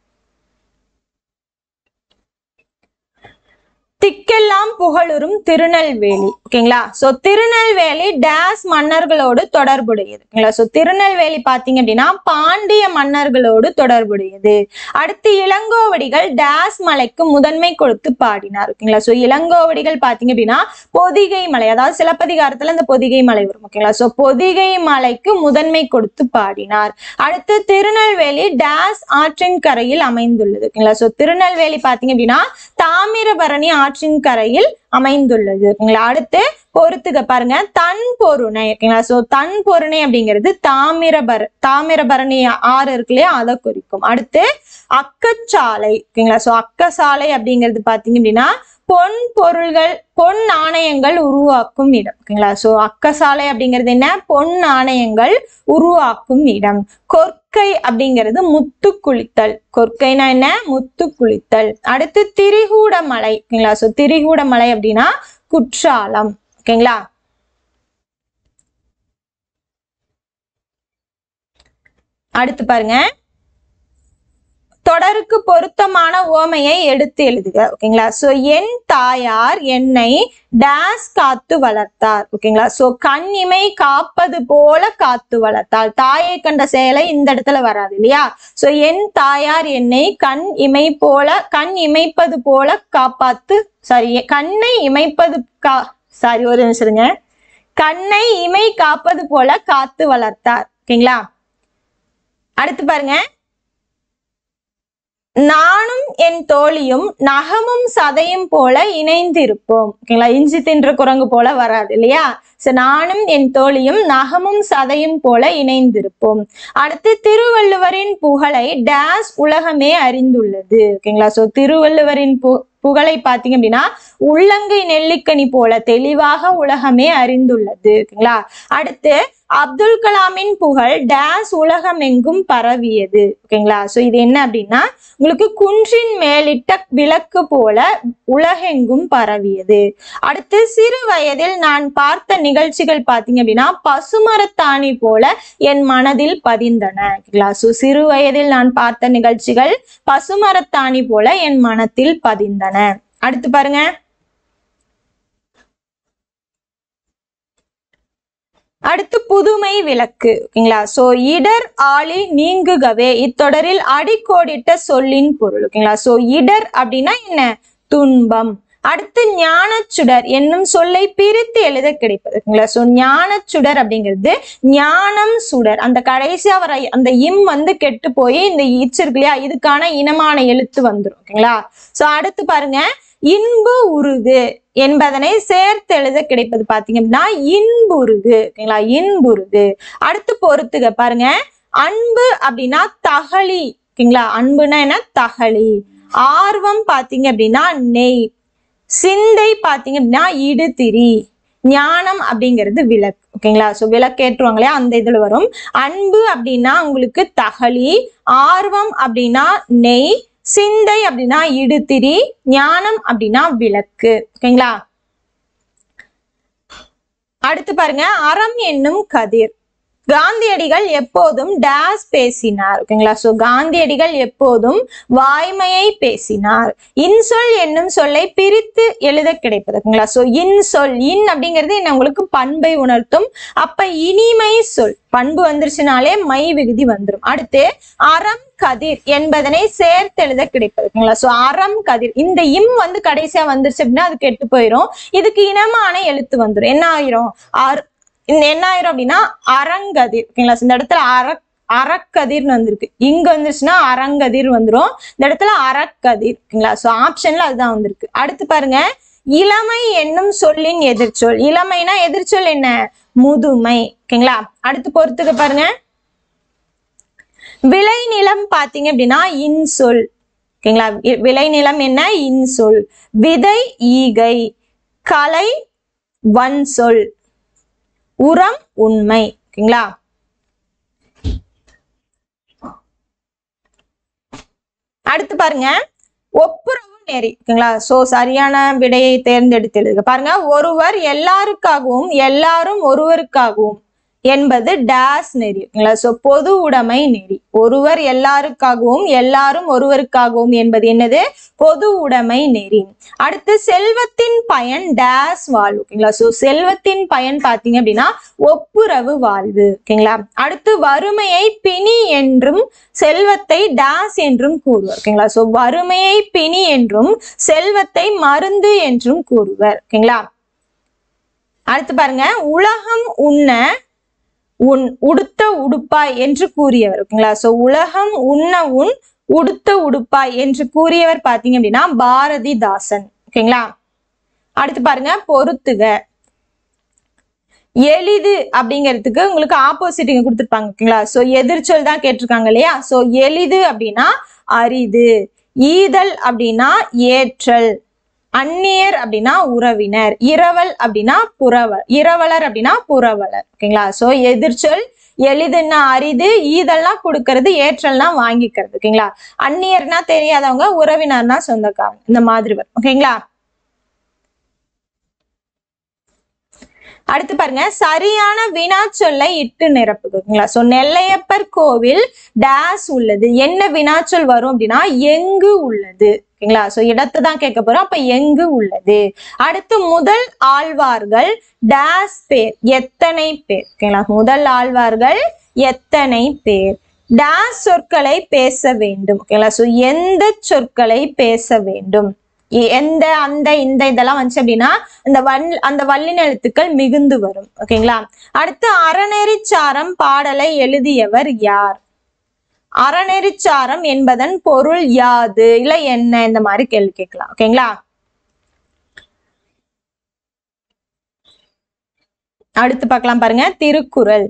திக்கெல்லாம் புகழுறும் திருநெல்வேலி. ஓகேங்களா, சோ திருநெல்வேலி டேஸ் மன்னர்களோடு தொடர்புடையது. ஓகேங்களா, சோ திருநெல்வேலி பாத்தீங்க அப்படின்னா பாண்டிய மன்னர்களோடு தொடர்புடையது. அடுத்து இளங்கோவடிகள் டேஸ் மலைக்கு முதன்மை கொடுத்து பாடினார். ஓகேங்களா, சோ இளங்கோவடிகள் பாத்தீங்க அப்படின்னா பொதிகை மலை, அதாவது சிலப்பதிகாரத்துல இந்த பொதிகை மலை வரும். ஓகேங்களா, சோ பொதிகை மலைக்கு முதன்மை கொடுத்து பாடினார். அடுத்து திருநெல்வேலி டேஸ் ஆற்றின் கரையில் அமைந்துள்ளது. ஓகேங்களா, சோ திருநெல்வேலி பாத்தீங்க அப்படின்னா தாமிரபரணி ஆற்றின் கரையில் அமைந்துள்ளது. ஓகேங்களா, அடுத்து பொறுத்துக பாருங்க, தன் பொருணை. ஓகேங்களா, சோ தன் பொருணை அப்படிங்கிறது தாமிரபர தாமிரபரணி ஆறு இருக்கு இல்லையா, அதை குறிக்கும். அடுத்து அக்கச்சாலை. ஓகேங்களா, சோ அக்கசாலை அப்படிங்கிறது பாத்தீங்க அப்படின்னா பொன் பொருள்கள், பொன் நாணயங்கள் உருவாக்கும் இடம். ஓகேங்களா, சோ அக்கசாலை அப்படிங்கிறது என்ன? பொன் நாணயங்கள் உருவாக்கும் இடம். கொற்கை அப்படிங்கிறது முத்து குளித்தல். கொற்கைனா என்ன? முத்து குளித்தல். அடுத்து திரிகூடமலை. ஓகேங்களா, சோ திரிகூடமலை அப்படின்னா குற்றாலம். ஓகேங்களா, அடுத்து பாருங்க, தொடருக்கு பொருத்தமான ஓமையை எடுத்து எழுதுக. ஓகேங்களா, சோ என் தாயார் என்னை டேஸ் காத்து வளர்த்தார். ஓகேங்களா, சோ கண் இமை காப்பது போல காத்து வளர்த்தார். தாயை கண்ட செயலை இந்த இடத்துல வராது இல்லையா, சோ என் தாயார் என்னை கண் இமை போல, கண் இமைப்பது போல காப்பாத்து சாரி கண்ணை இமைப்பது கா சாரி ஒரு நிமிஷம், கண்ணை இமை காப்பது போல காத்து வளர்த்தார். ஓகேங்களா, அடுத்து பாருங்க, நானும் என் தோழியும் நகமும் சதையும் போல இணைந்திருப்போம். ஓகேங்களா, இஞ்சி தின்ற குரங்கு போல வராது இல்லையா. சோ நானும் என் தோழியும் நகமும் சதையும் போல இணைந்திருப்போம். அடுத்து திருவள்ளுவரின் புகழை டேஸ் உலகமே அறிந்துள்ளது. ஓகேங்களா, சோ திருவள்ளுவரின் பு புகழை பார்த்தீங்க அப்படின்னா உள்ளங்கை நெல்லிக்கனி போல தெளிவாக உலகமே அறிந்துள்ளது. ஓகேங்களா. அடுத்து அப்துல் கலாமின் புகழ் டேஸ் உலகம் எங்கும் பரவியது. ஓகேங்களா. சோ இது என்ன அப்படின்னா உங்களுக்கு குன்றின் மேலிட்ட விளக்கு போல உலகெங்கும் பரவியது. அடுத்து சிறு வயதில் நான் பார்த்த நிகழ்ச்சிகள் பார்த்தீங்க அப்படின்னா பசுமரத்தாணி போல என் மனதில் பதிந்தன. ஓகேங்களா. சோ சிறு வயதில் நான் பார்த்த நிகழ்ச்சிகள் பசுமரத்தாணி போல என் மனத்தில் பதிந்தன. அடுத்து பாருங்க, அடுத்து புதுமை விளக்கு. ஓகேங்களா. சோ இடர் ஆளி நீங்குகவே இத்தொடரில் அடிக்கோடிட்ட சொல்லின் பொருள். ஓகேங்களா. சோ இடர் அப்படின்னா என்ன? துன்பம். அடுத்து ஞானச்சுடர் என்னும் சொல்லை பிரித்து எழுத கிடைப்பது. ஓகேங்களா. சோ ஞானச்சுடர் அப்படிங்கிறது ஞானம் சுடர், அந்த கடைசியா வர அந்த இம் வந்து கெட்டு போய் இந்த இச்சு இருக்கு இல்லையா, இதுக்கான இனமான எழுத்து வந்துடும். ஓகேங்களா. சோ அடுத்து பாருங்க, இன்பு உருகு என்பதனை சேர்த்து எழுத கிடைப்பது பாத்தீங்க அப்படின்னா இன்புருகு. ஓகேங்களா, இன்புருகு. அடுத்து பொறுத்துக பாருங்க, அன்பு அப்படின்னா தகளி. ஓகேங்களா, அன்புனா என்ன? தகளி. ஆர்வம் பாத்தீங்க அப்படின்னா நெய். சிந்தை பாத்தீங்க அப்படின்னா இடுதிரி. ஞானம் அப்படிங்கிறது விளக்கு. ஓகேங்களா. சோ விளக்கேற்றுவாங்க இல்லையா, அந்த இதுல வரும். அன்பு அப்படின்னா உங்களுக்கு தகளி, ஆர்வம் அப்படின்னா நெய், சிந்தை அப்படின்னா இடுதிரி, ஞானம் அப்படின்னா விளக்கு. ஓகேங்களா. அடுத்து பாருங்க, அறம் என்னும் கதிர். காந்தியடிகள் எப்போதும் டேஸ் பேசினார். ஓகேங்களா. சோ காந்தியடிகள் எப்போதும் வாய்மையை பேசினார். இன்சொல் என்னும் சொல்லை பிரித்து எழுத கிடைப்பது. ஓகேங்களா. சோ இன்சொல், இன் அப்படிங்கிறது என்ன? உங்களுக்கு பண்பை உணர்த்தும். அப்ப இனிமை சொல், பண்பு வந்துருச்சுனாலே மை விகுதி வந்துடும். அடுத்து அறம் கதிர் என்பதனை சேர்த்து எழுத கிடைப்பது. ஓகேங்களா. சோ அறம் கதிர், இந்த இம் வந்து கடைசியா வந்துருச்சு அப்படின்னா அது கெட்டு போயிடும். இதுக்கு இனமான எழுத்து வந்துடும். என்ன ஆயிரும்? அர் என்ன ஆயிரும் அப்படின்னா அரங்கதிர். ஓகேங்களா. இந்த இடத்துல அர அறக்கதிர்னு வந்திருக்கு, இங்க வந்துருச்சுன்னா அரங்கதிர் வந்துடும். இந்த இடத்துல அறக்கதிர். ஓகேங்களா. சோ ஆப்ஷன்ல அதுதான் வந்திருக்கு. அடுத்து பாருங்க, இளமை என்னும் சொல்லின் எதிர்ச்சொல். இளமைனா எதிர்ச்சொல் என்ன? முதுமை. ஓகேங்களா. அடுத்து பொறுத்துக்க பாருங்க, விளைநிலம் பாத்தீங்க அப்படின்னா இன்சொல். ஓகேங்களா. விளைநிலம் என்ன? இன்சொல். விதை ஈகை, கலை வன் சொல், உரம் உண்மை. ஓகேங்களா. அடுத்து பாருங்க, ஒப்புரவு நெறி. ஓகேங்களா. சோ சரியான விடையை தேர்ந்தெடுத்து எழுதுக. பாருங்க, ஒருவர் எல்லாருக்காகவும் எல்லாரும் ஒருவருக்காகவும் என்பது டேஸ் நெறி. ஓகேங்களா. சோ பொது உடைமை நெறி. ஒருவர் எல்லாருக்காகவும் எல்லாரும் ஒருவருக்காகவும் என்பது என்னது? பொது உடைமை நெறி. அடுத்து செல்வத்தின் பயன் டேஸ் வாழ்வு. ஓகேங்களா. சோ செல்வத்தின் பயன் பாத்தீங்க அப்படின்னா ஒப்புரவு வாழ்வு. ஓகேங்களா. அடுத்து வறுமையை பிணி என்றும் செல்வத்தை டேஸ் என்றும் கூறுவர். ஓகேங்களா. சோ வறுமையை பிணி என்றும் செல்வத்தை மருந்து என்றும் கூறுவர். ஓகேங்களா. அடுத்து பாருங்க, உலகம் உண்ண உன் உடுத்த உடுப்பாய் என்று கூறியவர். ஓகேங்களா. சோ உலகம் உண்ண உன் உடுத்த உடுப்பாய் என்று கூறியவர் பாத்தீங்க அப்படின்னா பாரதிதாசன். ஓகேங்களா. அடுத்து பாருங்க, பொறுத்துக. எளிது அப்படிங்கிறதுக்கு உங்களுக்கு ஆப்போசிட் இங்க கொடுத்துருப்பாங்க. ஓகேங்களா. சோ எதிர்ச்சொல் தான் கேட்டிருக்காங்க இல்லையா. சோ எளிது அப்படின்னா அரிது, ஈதல் அப்படின்னா ஏற்றல், அந்நியர் அப்படின்னா உறவினர், இரவல் அப்படின்னா புறவல், இரவலர் அப்படின்னா புறவலர். ஓகேங்களா. சோ எதிர்ச்சொல் எளிதுன்னா அரிது, ஈதல்னா கொடுக்கறது, ஏற்றல்னா வாங்கிக்கிறது. ஓகேங்களா. அந்நியர்னா தெரியாதவங்க, உறவினர்னா சொந்தக்காரங்க, இந்த மாதிரி வரும். ஓகேங்களா. அடுத்து பாருங்க, சரியான வினா சொல்லை இட்டு நிரப்புது. ஓகேங்களா. சோ நெல்லையப்பர் கோவில் டேஸ் உள்ளது. என்ன வினாச்சொல் வரும் அப்படின்னா எங்கு உள்ளது. ஓகேங்களா. சோ இடத்தை தான் கேட்க போறோம். அப்ப எங்கு உள்ளது. அடுத்து முதல் ஆழ்வார்கள் டேஸ் பேர், எத்தனை பேர். ஓகேங்களா. முதல் ஆழ்வார்கள் எத்தனை பேர். டேஸ் சொற்களை பேச வேண்டும். ஓகேங்களா. சோ எந்த சொற்களை பேச வேண்டும். எந்த அந்த இந்த இதெல்லாம் வந்துச்சு அப்படின்னா அந்த வல் அந்த வல்லின எழுத்துக்கள் மிகுந்து வரும். ஓகேங்களா. அடுத்து அறநெறிச்சாரம் பாடலை எழுதியவர் யார்? அறநெறிச்சாரம் என்பதன் பொருள் யாது இல்ல என்ன, இந்த மாதிரி கேள்வி கேட்கலாம். ஓகேங்களா? அடுத்து பார்க்கலாம் பாருங்க. திருக்குறள்.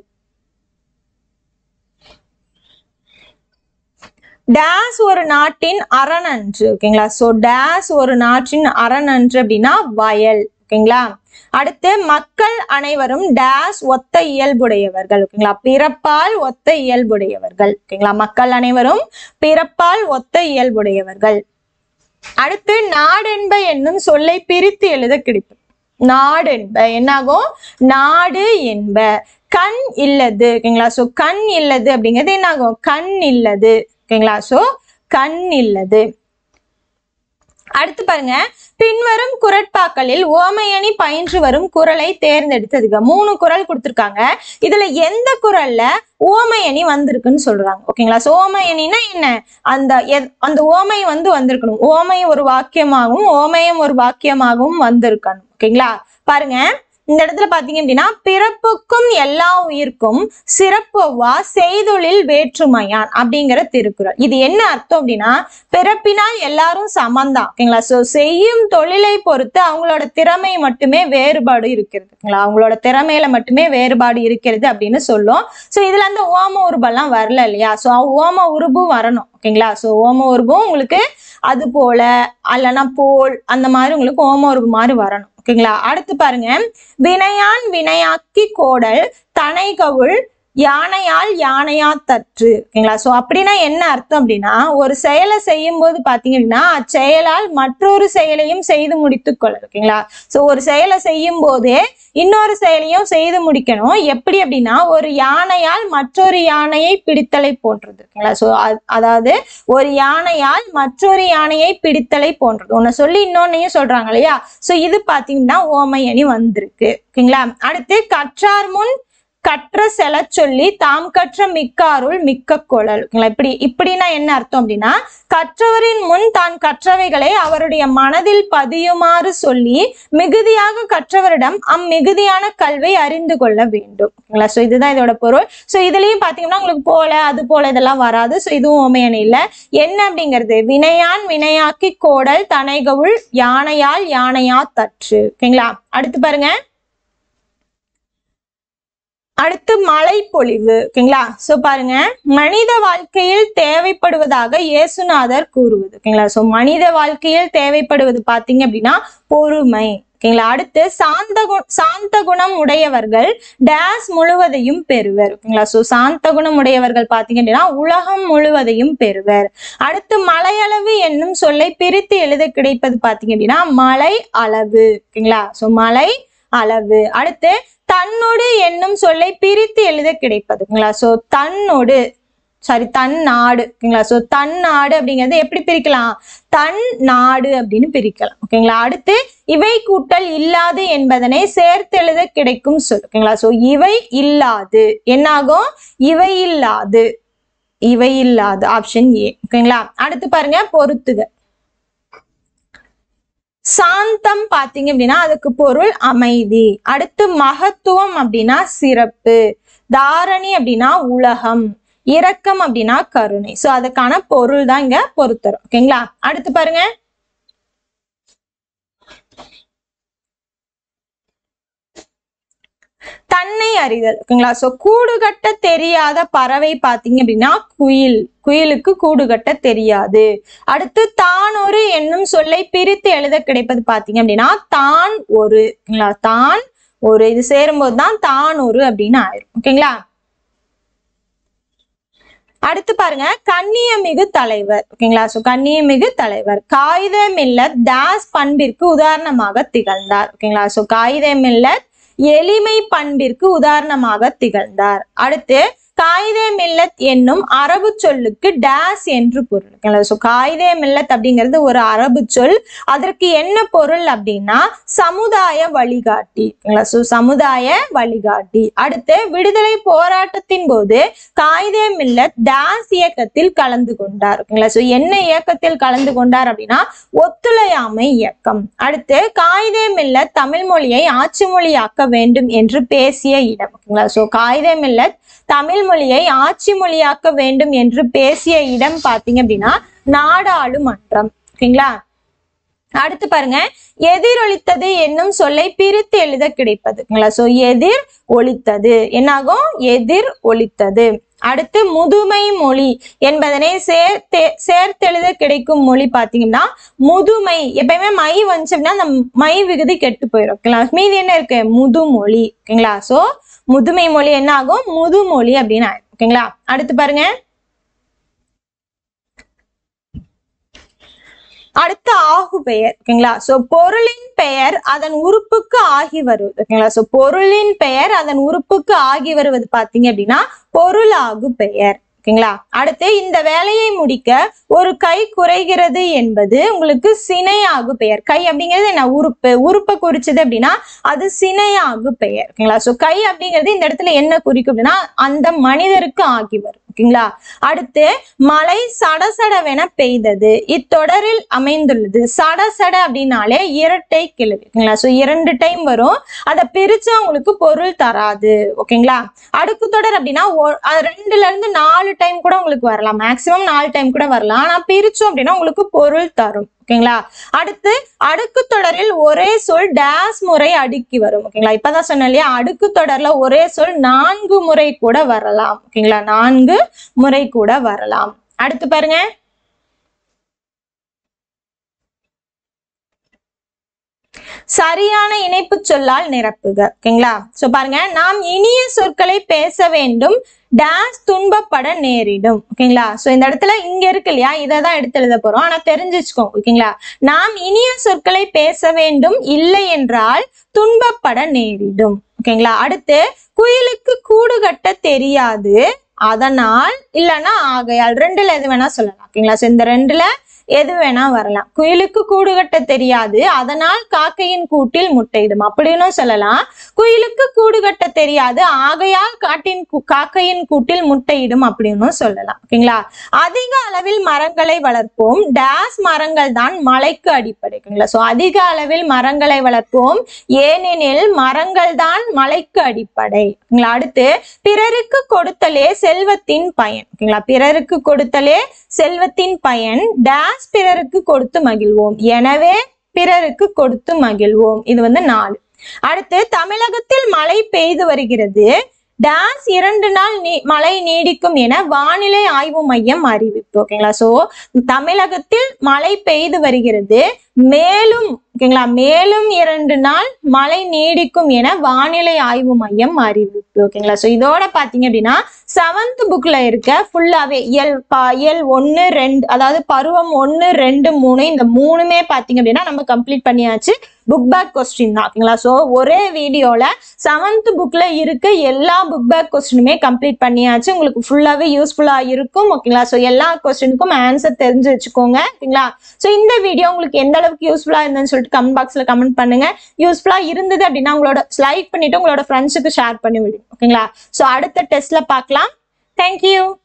டேஸ் ஒரு நாட்டின் அரணன்று. ஓகேங்களா? சோ டேஸ் ஒரு நாட்டின் அரணன்று அப்படின்னா வயல். ஓகேங்களா? அடுத்து மக்கள் அனைவரும் டேஸ் ஒத்த இயல்புடையவர்கள். ஓகேங்களா? பிறப்பால் ஒத்த இயல்புடையவர்கள். ஓகேங்களா? மக்கள் அனைவரும் பிறப்பால் ஒத்த இயல்புடையவர்கள். அடுத்து நாடென்ப என்னும் சொல்லை பிரித்து எழுத கிடைக்கும். நாடென்ப என்னாகும்? நாடு என்ப. கண் இல்லது. ஓகேங்களா? சோ கண் இல்லது அப்படிங்கிறது என்னாகும்? கண் இல்லது. ஓகேங்களா? சோ கண் இல்லது. அடுத்து பாருங்க. பின்வரும் குறட்பாக்களில் ஓமையணி பயின்று வரும் குறளை தேர்ந்தெடுத்ததுக்கு மூணு குறள் கொடுத்திருக்காங்க. இதுல எந்த குறள்ல ஓமையணி வந்திருக்குன்னு சொல்றாங்க. ஓகேங்களா? சோ ஓமையணின்னா என்ன? அந்த அந்த ஓமை வந்து வந்திருக்கணும். ஓமை ஒரு வாக்கியமாகவும் ஓமையம் ஒரு வாக்கியமாகவும் வந்திருக்கணும். ஓகேங்களா? பாருங்க. இந்த இடத்துல பாத்தீங்க அப்படின்னா பிறப்புக்கும் எல்லா உயிர்க்கும் சிறப்புவா செய்தொழில் வேற்றுமையான் அப்படிங்கிற திருக்குறள். இது என்ன அர்த்தம் அப்படின்னா பிறப்பினால் எல்லாரும் சமந்தான். ஓகேங்களா? சோ செய்யும் தொழிலை பொறுத்து அவங்களோட திறமை மட்டுமே வேறுபாடு இருக்கிறது. ஓகேங்களா? அவங்களோட திறமையில மட்டுமே வேறுபாடு இருக்கிறது அப்படின்னு சொல்லும். சோ இதுல அந்த ஓம உருபெல்லாம் வரல இல்லையா? சோ ஓம உருபும் வரணும். ஓகேங்களா? சோ ஓம உருபும் உங்களுக்கு அது போல அல்லனா போல் அந்த மாதிரி உங்களுக்கு ஓம உருபு மாதிரி வரணும். ஓகேங்களா? அடுத்து பாருங்க. வினையான் வினையாக்கி கோடல் தனைகவுள் யானையால் யானையா தற்று. ஓகேங்களா? சோ அப்படின்னா என்ன அர்த்தம் அப்படின்னா ஒரு செயலை செய்யும் போது பாத்தீங்க அப்படின்னா அச்செயலால் மற்றொரு செயலையும் செய்து முடித்து கொள்ளல். ஓகேங்களா? சோ ஒரு செயலை செய்யும் போதே இன்னொரு செயலையும் செய்து முடிக்கணும். எப்படி அப்படின்னா ஒரு யானையால் மற்றொரு யானையை பிடித்தலை போன்றது. ஓகேங்களா? சோ அதாவது ஒரு யானையால் மற்றொரு யானையை பிடித்தலை போன்றது. ஒன்னு சொல்லி இன்னொன்னையும் சொல்றாங்க இல்லையா? சோ இது பாத்தீங்கன்னா ஓமை அணி வந்திருக்கு. ஓகேங்களா? அடுத்து கற்றார் முன் கற்ற செல சொல்லி தாம் கற்ற மிக்காருள் மிக்க கொழல். ஓகேங்களா? இப்படி இப்படின்னா என்ன அர்த்தம் அப்படின்னா கற்றவரின் முன் தான் கற்றவைகளை அவருடைய மனதில் பதியுமாறு சொல்லி மிகுதியாக கற்றவரிடம் அம்மிகுதியான கல்வை அறிந்து கொள்ள வேண்டும். ஓகேங்களா? சோ இதுதான் இதோட பொருள். சோ இதுலயும் பாத்தீங்கன்னா உங்களுக்கு போல அது போல இதெல்லாம் வராது. சோ இதுவும் ஓமையணி இல்ல. என்ன அப்படிங்கிறது? வினையான் வினையாக்கி கோடல் தனைகவுள் யானையால் யானையா தற்று. ஓகேங்களா? அடுத்து பாருங்க. அடுத்து மழை பொழிவு. ஓகேங்களா? சோ பாருங்க. மனித வாழ்க்கையில் தேவைப்படுவதாக இயேசுநாதர் கூறுவது. ஓகேங்களா? சோ மனித வாழ்க்கையில் தேவைப்படுவது பாத்தீங்க அப்படின்னா பொறுமை. ஓகேங்களா? அடுத்து சாந்த சாந்த குணம் உடையவர்கள் டேஸ் முழுவதையும் பெறுவர். ஓகேங்களா? சோ சாந்த குணம் உடையவர்கள் பாத்தீங்க அப்படின்னா உலகம் முழுவதையும் பெறுவர். அடுத்து மலையளவு என்னும் சொல்லை பிரித்து எழுத கிடைப்பது பாத்தீங்க அப்படின்னா மலை அளவு. ஓகேங்களா? சோ மலை அளவு. அடுத்து தன்னோடு என்னும் சொல்லை பிரித்து எழுத கிடைப்பது. ஓகேங்களா? சோ தன்னோடு சாரி தன் நாடு. ஓகேங்களா? சோ தன் நாடு அப்படிங்கிறது எப்படி பிரிக்கலாம்? தன் நாடு அப்படின்னு பிரிக்கலாம். ஓகேங்களா? அடுத்து இவை கூட்டல் இல்லாது என்பதனை சேர்த்து எழுத கிடைக்கும் சொல். ஓகேங்களா? சோ இவை இல்லாது என்னாகும்? இவை இல்லாது. இவை இல்லாது ஆப்ஷன் ஏ. ஓகேங்களா? அடுத்து பாருங்க. பொறுத்துக. சாந்தம் பாத்தீங்க அப்படின்னா அதுக்கு பொருள் அமைதி. அடுத்து மகத்துவம் அப்படின்னா சிறப்பு. தாரணி அப்படின்னா உலகம். இரக்கம் அப்படின்னா கருணை. சோ அதுக்கான பொருள் தான் இங்க பொறுத்தரும். ஓகேங்களா? அடுத்து பாருங்க. தன்னை அறிதல். ஓகேங்களா? சோ கூடு கட்ட தெரியாத பறவை பாத்தீங்க அப்படின்னா குயில். குயிலுக்கு கூடு கட்ட தெரியாது. அடுத்து தான் ஒரு என்னும் சொல்லை பிரித்து எழுத கிடைப்பது பாத்தீங்க அப்படின்னா தான் ஒரு. ஓகேங்களா? தான் ஒரு இது சேரும்போது தான் தான் ஒரு அப்படின்னு ஆயிரும். ஓகேங்களா? அடுத்து பாருங்க. கண்ணியமிகு தலைவர். ஓகேங்களா? சோ கண்ணியமிகு தலைவர். காகித மில்லத் டாஸ் பண்பிற்கு உதாரணமாக திகழ்ந்தார். ஓகேங்களா? சோ காகித மில்லத் எளிமை பண்பிற்கு உதாரணமாக திகழ்ந்தார். அடுத்து காயிதே மில்லத் என்னும் அரபு சொல்லுக்கு டேஸ் என்று பொருள். சோ காயிதே மில்லத் அப்படிங்கிறது ஒரு அரபு சொல். அதற்கு என்ன பொருள் அப்படின்னா சமுதாய வழிகாட்டி. சோ சமுதாய வழிகாட்டி. அடுத்து விடுதலை போராட்டத்தின் போது காயிதே மில்லத் டேஸ் இயக்கத்தில் கலந்து கொண்டார். சோ என்ன இயக்கத்தில் கலந்து கொண்டார் அப்படின்னா ஒத்துழையாமை இயக்கம். அடுத்து காயிதே மில்லத் தமிழ் மொழியை ஆட்சி மொழியாக்க வேண்டும் என்று பேசிய இடம். சோ காயிதே மில்லத் தமிழ் மொழியை ஆட்சி மொழியாக்க வேண்டும் என்று பேசிய இடம் பாத்தீங்க அப்படின்னா நாடாளுமன்றம். ஓகேங்களா? அடுத்து பாருங்க, எதிரொலித்தது என்னும் சொல்லை பிரித்து எழுத கிடைப்பது. சோ எதிர் ஒலித்தது என்னாகும்? எதிர் ஒலித்தது. அடுத்து முதுமை மொழி என்பதனை சேர்த்து சேர்த்தெழுத கிடைக்கும் மொழி பாத்தீங்கன்னா முதுமை. எப்பயுமே மை வந்துச்சு அப்படின்னா அந்த மை விகுதி கெட்டு போயிடும். ஓகேங்களா? மீதி என்ன இருக்கு? முதுமொழி. ஓகேங்களா? சோ முதுமை மொழி என்ன ஆகும்? முதுமொழி அப்படின்னு ஆயிடும். ஓகேங்களா? அடுத்து பாருங்க, அடுத்து ஆகு பெயர். ஓகேங்களா? சோ பொருளின் பெயர் அதன் உறுப்புக்கு ஆகி வருவது. ஓகேங்களா? சோ பொருளின் பெயர் அதன் உறுப்புக்கு ஆகி வருவது பாத்தீங்க அப்படின்னா பொருளாகு பெயர். ஓகேங்களா? அடுத்து இந்த வேலையை முடிக்க ஒரு கை குறைகிறது என்பது உங்களுக்கு சினையாகு பெயர். கை அப்படிங்கிறது என்ன? உறுப்பு. உறுப்பை குறிச்சது அப்படின்னா அது சினையாகு பெயர். ஓகேங்களா? சோ கை அப்படிங்கிறது இந்த இடத்துல என்ன குறிக்கும் அப்படின்னா அந்த மனிதருக்கு ஆகி வரும். ஓகேங்களா? அடுத்து மழை சடசடவென பெய்தது இத்தொடரில் அமைந்துள்ளது. சடசட அப்படின்னாலே இரட்டை கிளவி. ஓகேங்களா? சோ இரண்டு டைம் வரும். அதை பிரிச்சா உங்களுக்கு பொருள் தராது. ஓகேங்களா? அடுக்கு தொடர் அப்படின்னா ரெண்டுல இருந்து நாலு டைம் கூட உங்களுக்கு வரலாம். மேக்சிமம் நாலு டைம் கூட வரலாம். ஆனா பிரிச்சோம் அப்படின்னா உங்களுக்கு பொருள் தரும். ஓகேங்களா? அடுத்து அடுக்கு தொடரில் ஒரே சொல் டேஸ் முறை அடுக்கி வரும். ஓகேங்களா? இப்பதான் சொன்னேன் இல்லையா, அடுக்கு தொடர்ல ஒரே சொல் நான்கு முறை கூட வரலாம். ஓகேங்களா? நான்கு முறை கூட வரலாம். அடுத்து பாருங்க, சரியான இணைப்பு சொல்லால் நிரப்புக. ஓகேங்களா? சோ பாருங்க, நாம் இனிய சொற்களை பேச வேண்டும் டேஸ் துன்பப்பட நேரிடும். ஓகேங்களா? சோ இந்த இடத்துல இங்க இருக்கு இல்லையா, இதை தான் எடுத்து எழுத போறோம். ஆனா தெரிஞ்சு வச்சுக்கோங்க. ஓகேங்களா? நாம் இனிய சொற்களை பேச வேண்டும், இல்லை என்றால் துன்பப்பட நேரிடும். ஓகேங்களா? அடுத்து குயிலுக்கு கூடு கட்ட தெரியாது அதனால் இல்லைன்னா ஆகையால், ரெண்டுல எது வேணா சொல்லலாம். ஓகேங்களா? சோ இந்த ரெண்டுல எது வேணா வரலாம். குயிலுக்கு கூடு கட்ட தெரியாது அதனால் காக்கையின் கூட்டில் முட்டையிடும் அப்படின்னு சொல்லலாம். குயிலுக்கு கூடு கட்ட தெரியாது ஆகையால் காட்டின் காக்கையின் கூட்டில் முட்டையிடும் அப்படின்னு சொல்லலாம். ஓகேங்களா? அதிக அளவில் மரங்களை வளர்ப்போம் டேஸ் மரங்கள் தான் மழைக்கு அடிப்படை. ஓகேங்களா? சோ அதிக அளவில் மரங்களை வளர்ப்போம் ஏனெனில் மரங்கள் தான் மழைக்கு அடிப்படை. ஓகேங்களா? அடுத்து பிறருக்கு கொடுத்தலே செல்வத்தின் பயன். ஓகேங்களா? பிறருக்கு கொடுத்தலே செல்வத்தின் பயன் டேஸ் பிறருக்கு கொடுத்து மகிழ்வோம் எனவே பிறருக்கு கொடுத்து மகிழ்வோம். இது வந்து நாலு. அடுத்து தமிழகத்தில் மழை பெய்து வருகிறது டேஸ் இரண்டு நாள் நீ மழை நீடிக்கும் என வானிலை ஆய்வு மையம் அறிவிப்பு. ஓகேங்களா? சோ தமிழகத்தில் மழை பெய்து வருகிறது மேலும் ஓகேங்களா மேலும் இரண்டு நாள் மழை நீடிக்கும் என வானிலை ஆய்வு மையம் அறிவிப்பு. ஓகேங்களா? சோ இதோட பாத்தீங்க அப்படின்னா செவன்த் புக்ல இருக்க ஃபுல்லாவே இயல் இயல் ஒன்னு ரெண்டு அதாவது பருவம் ஒன்னு ரெண்டு மூணு இந்த மூணுமே பாத்தீங்க அப்படின்னா நம்ம கம்ப்ளீட் பண்ணியாச்சு. புக் பேக் கொஸ்டின் தான். ஓகேங்களா? சோ ஒரே வீடியோல செவன்த் புக்ல இருக்க எல்லா புக் பேக் கொஸ்டினுமே கம்ப்ளீட் பண்ணியாச்சு. உங்களுக்கு ஃபுல்லாவே யூஸ்ஃபுல்லா இருக்கும். ஓகேங்களா? சோ எல்லா கொஸ்டினுக்கும் ஆன்சர் தெரிஞ்சு வச்சுக்கோங்க. ஓகேங்களா? சோ இந்த வீடியோ உங்களுக்கு எந்த அளவுக்கு யூஸ்ஃபுல்லா இருந்துன்னு சொல்லிட்டு கமெண்ட் பாக்ஸ்ல கமெண்ட் பண்ணுங்க. யூஸ்ஃபுல்லா இருந்தது அப்படின்னா உங்களோட லைக் பண்ணிட்டு உங்களோட ஃப்ரெண்ட்ஸுக்கு ஷேர் பண்ணி விடுங்க. ஓகேங்களா? சோ அடுத்த டெஸ்ட்ல பார்க்கலாம். தேங்க்யூ.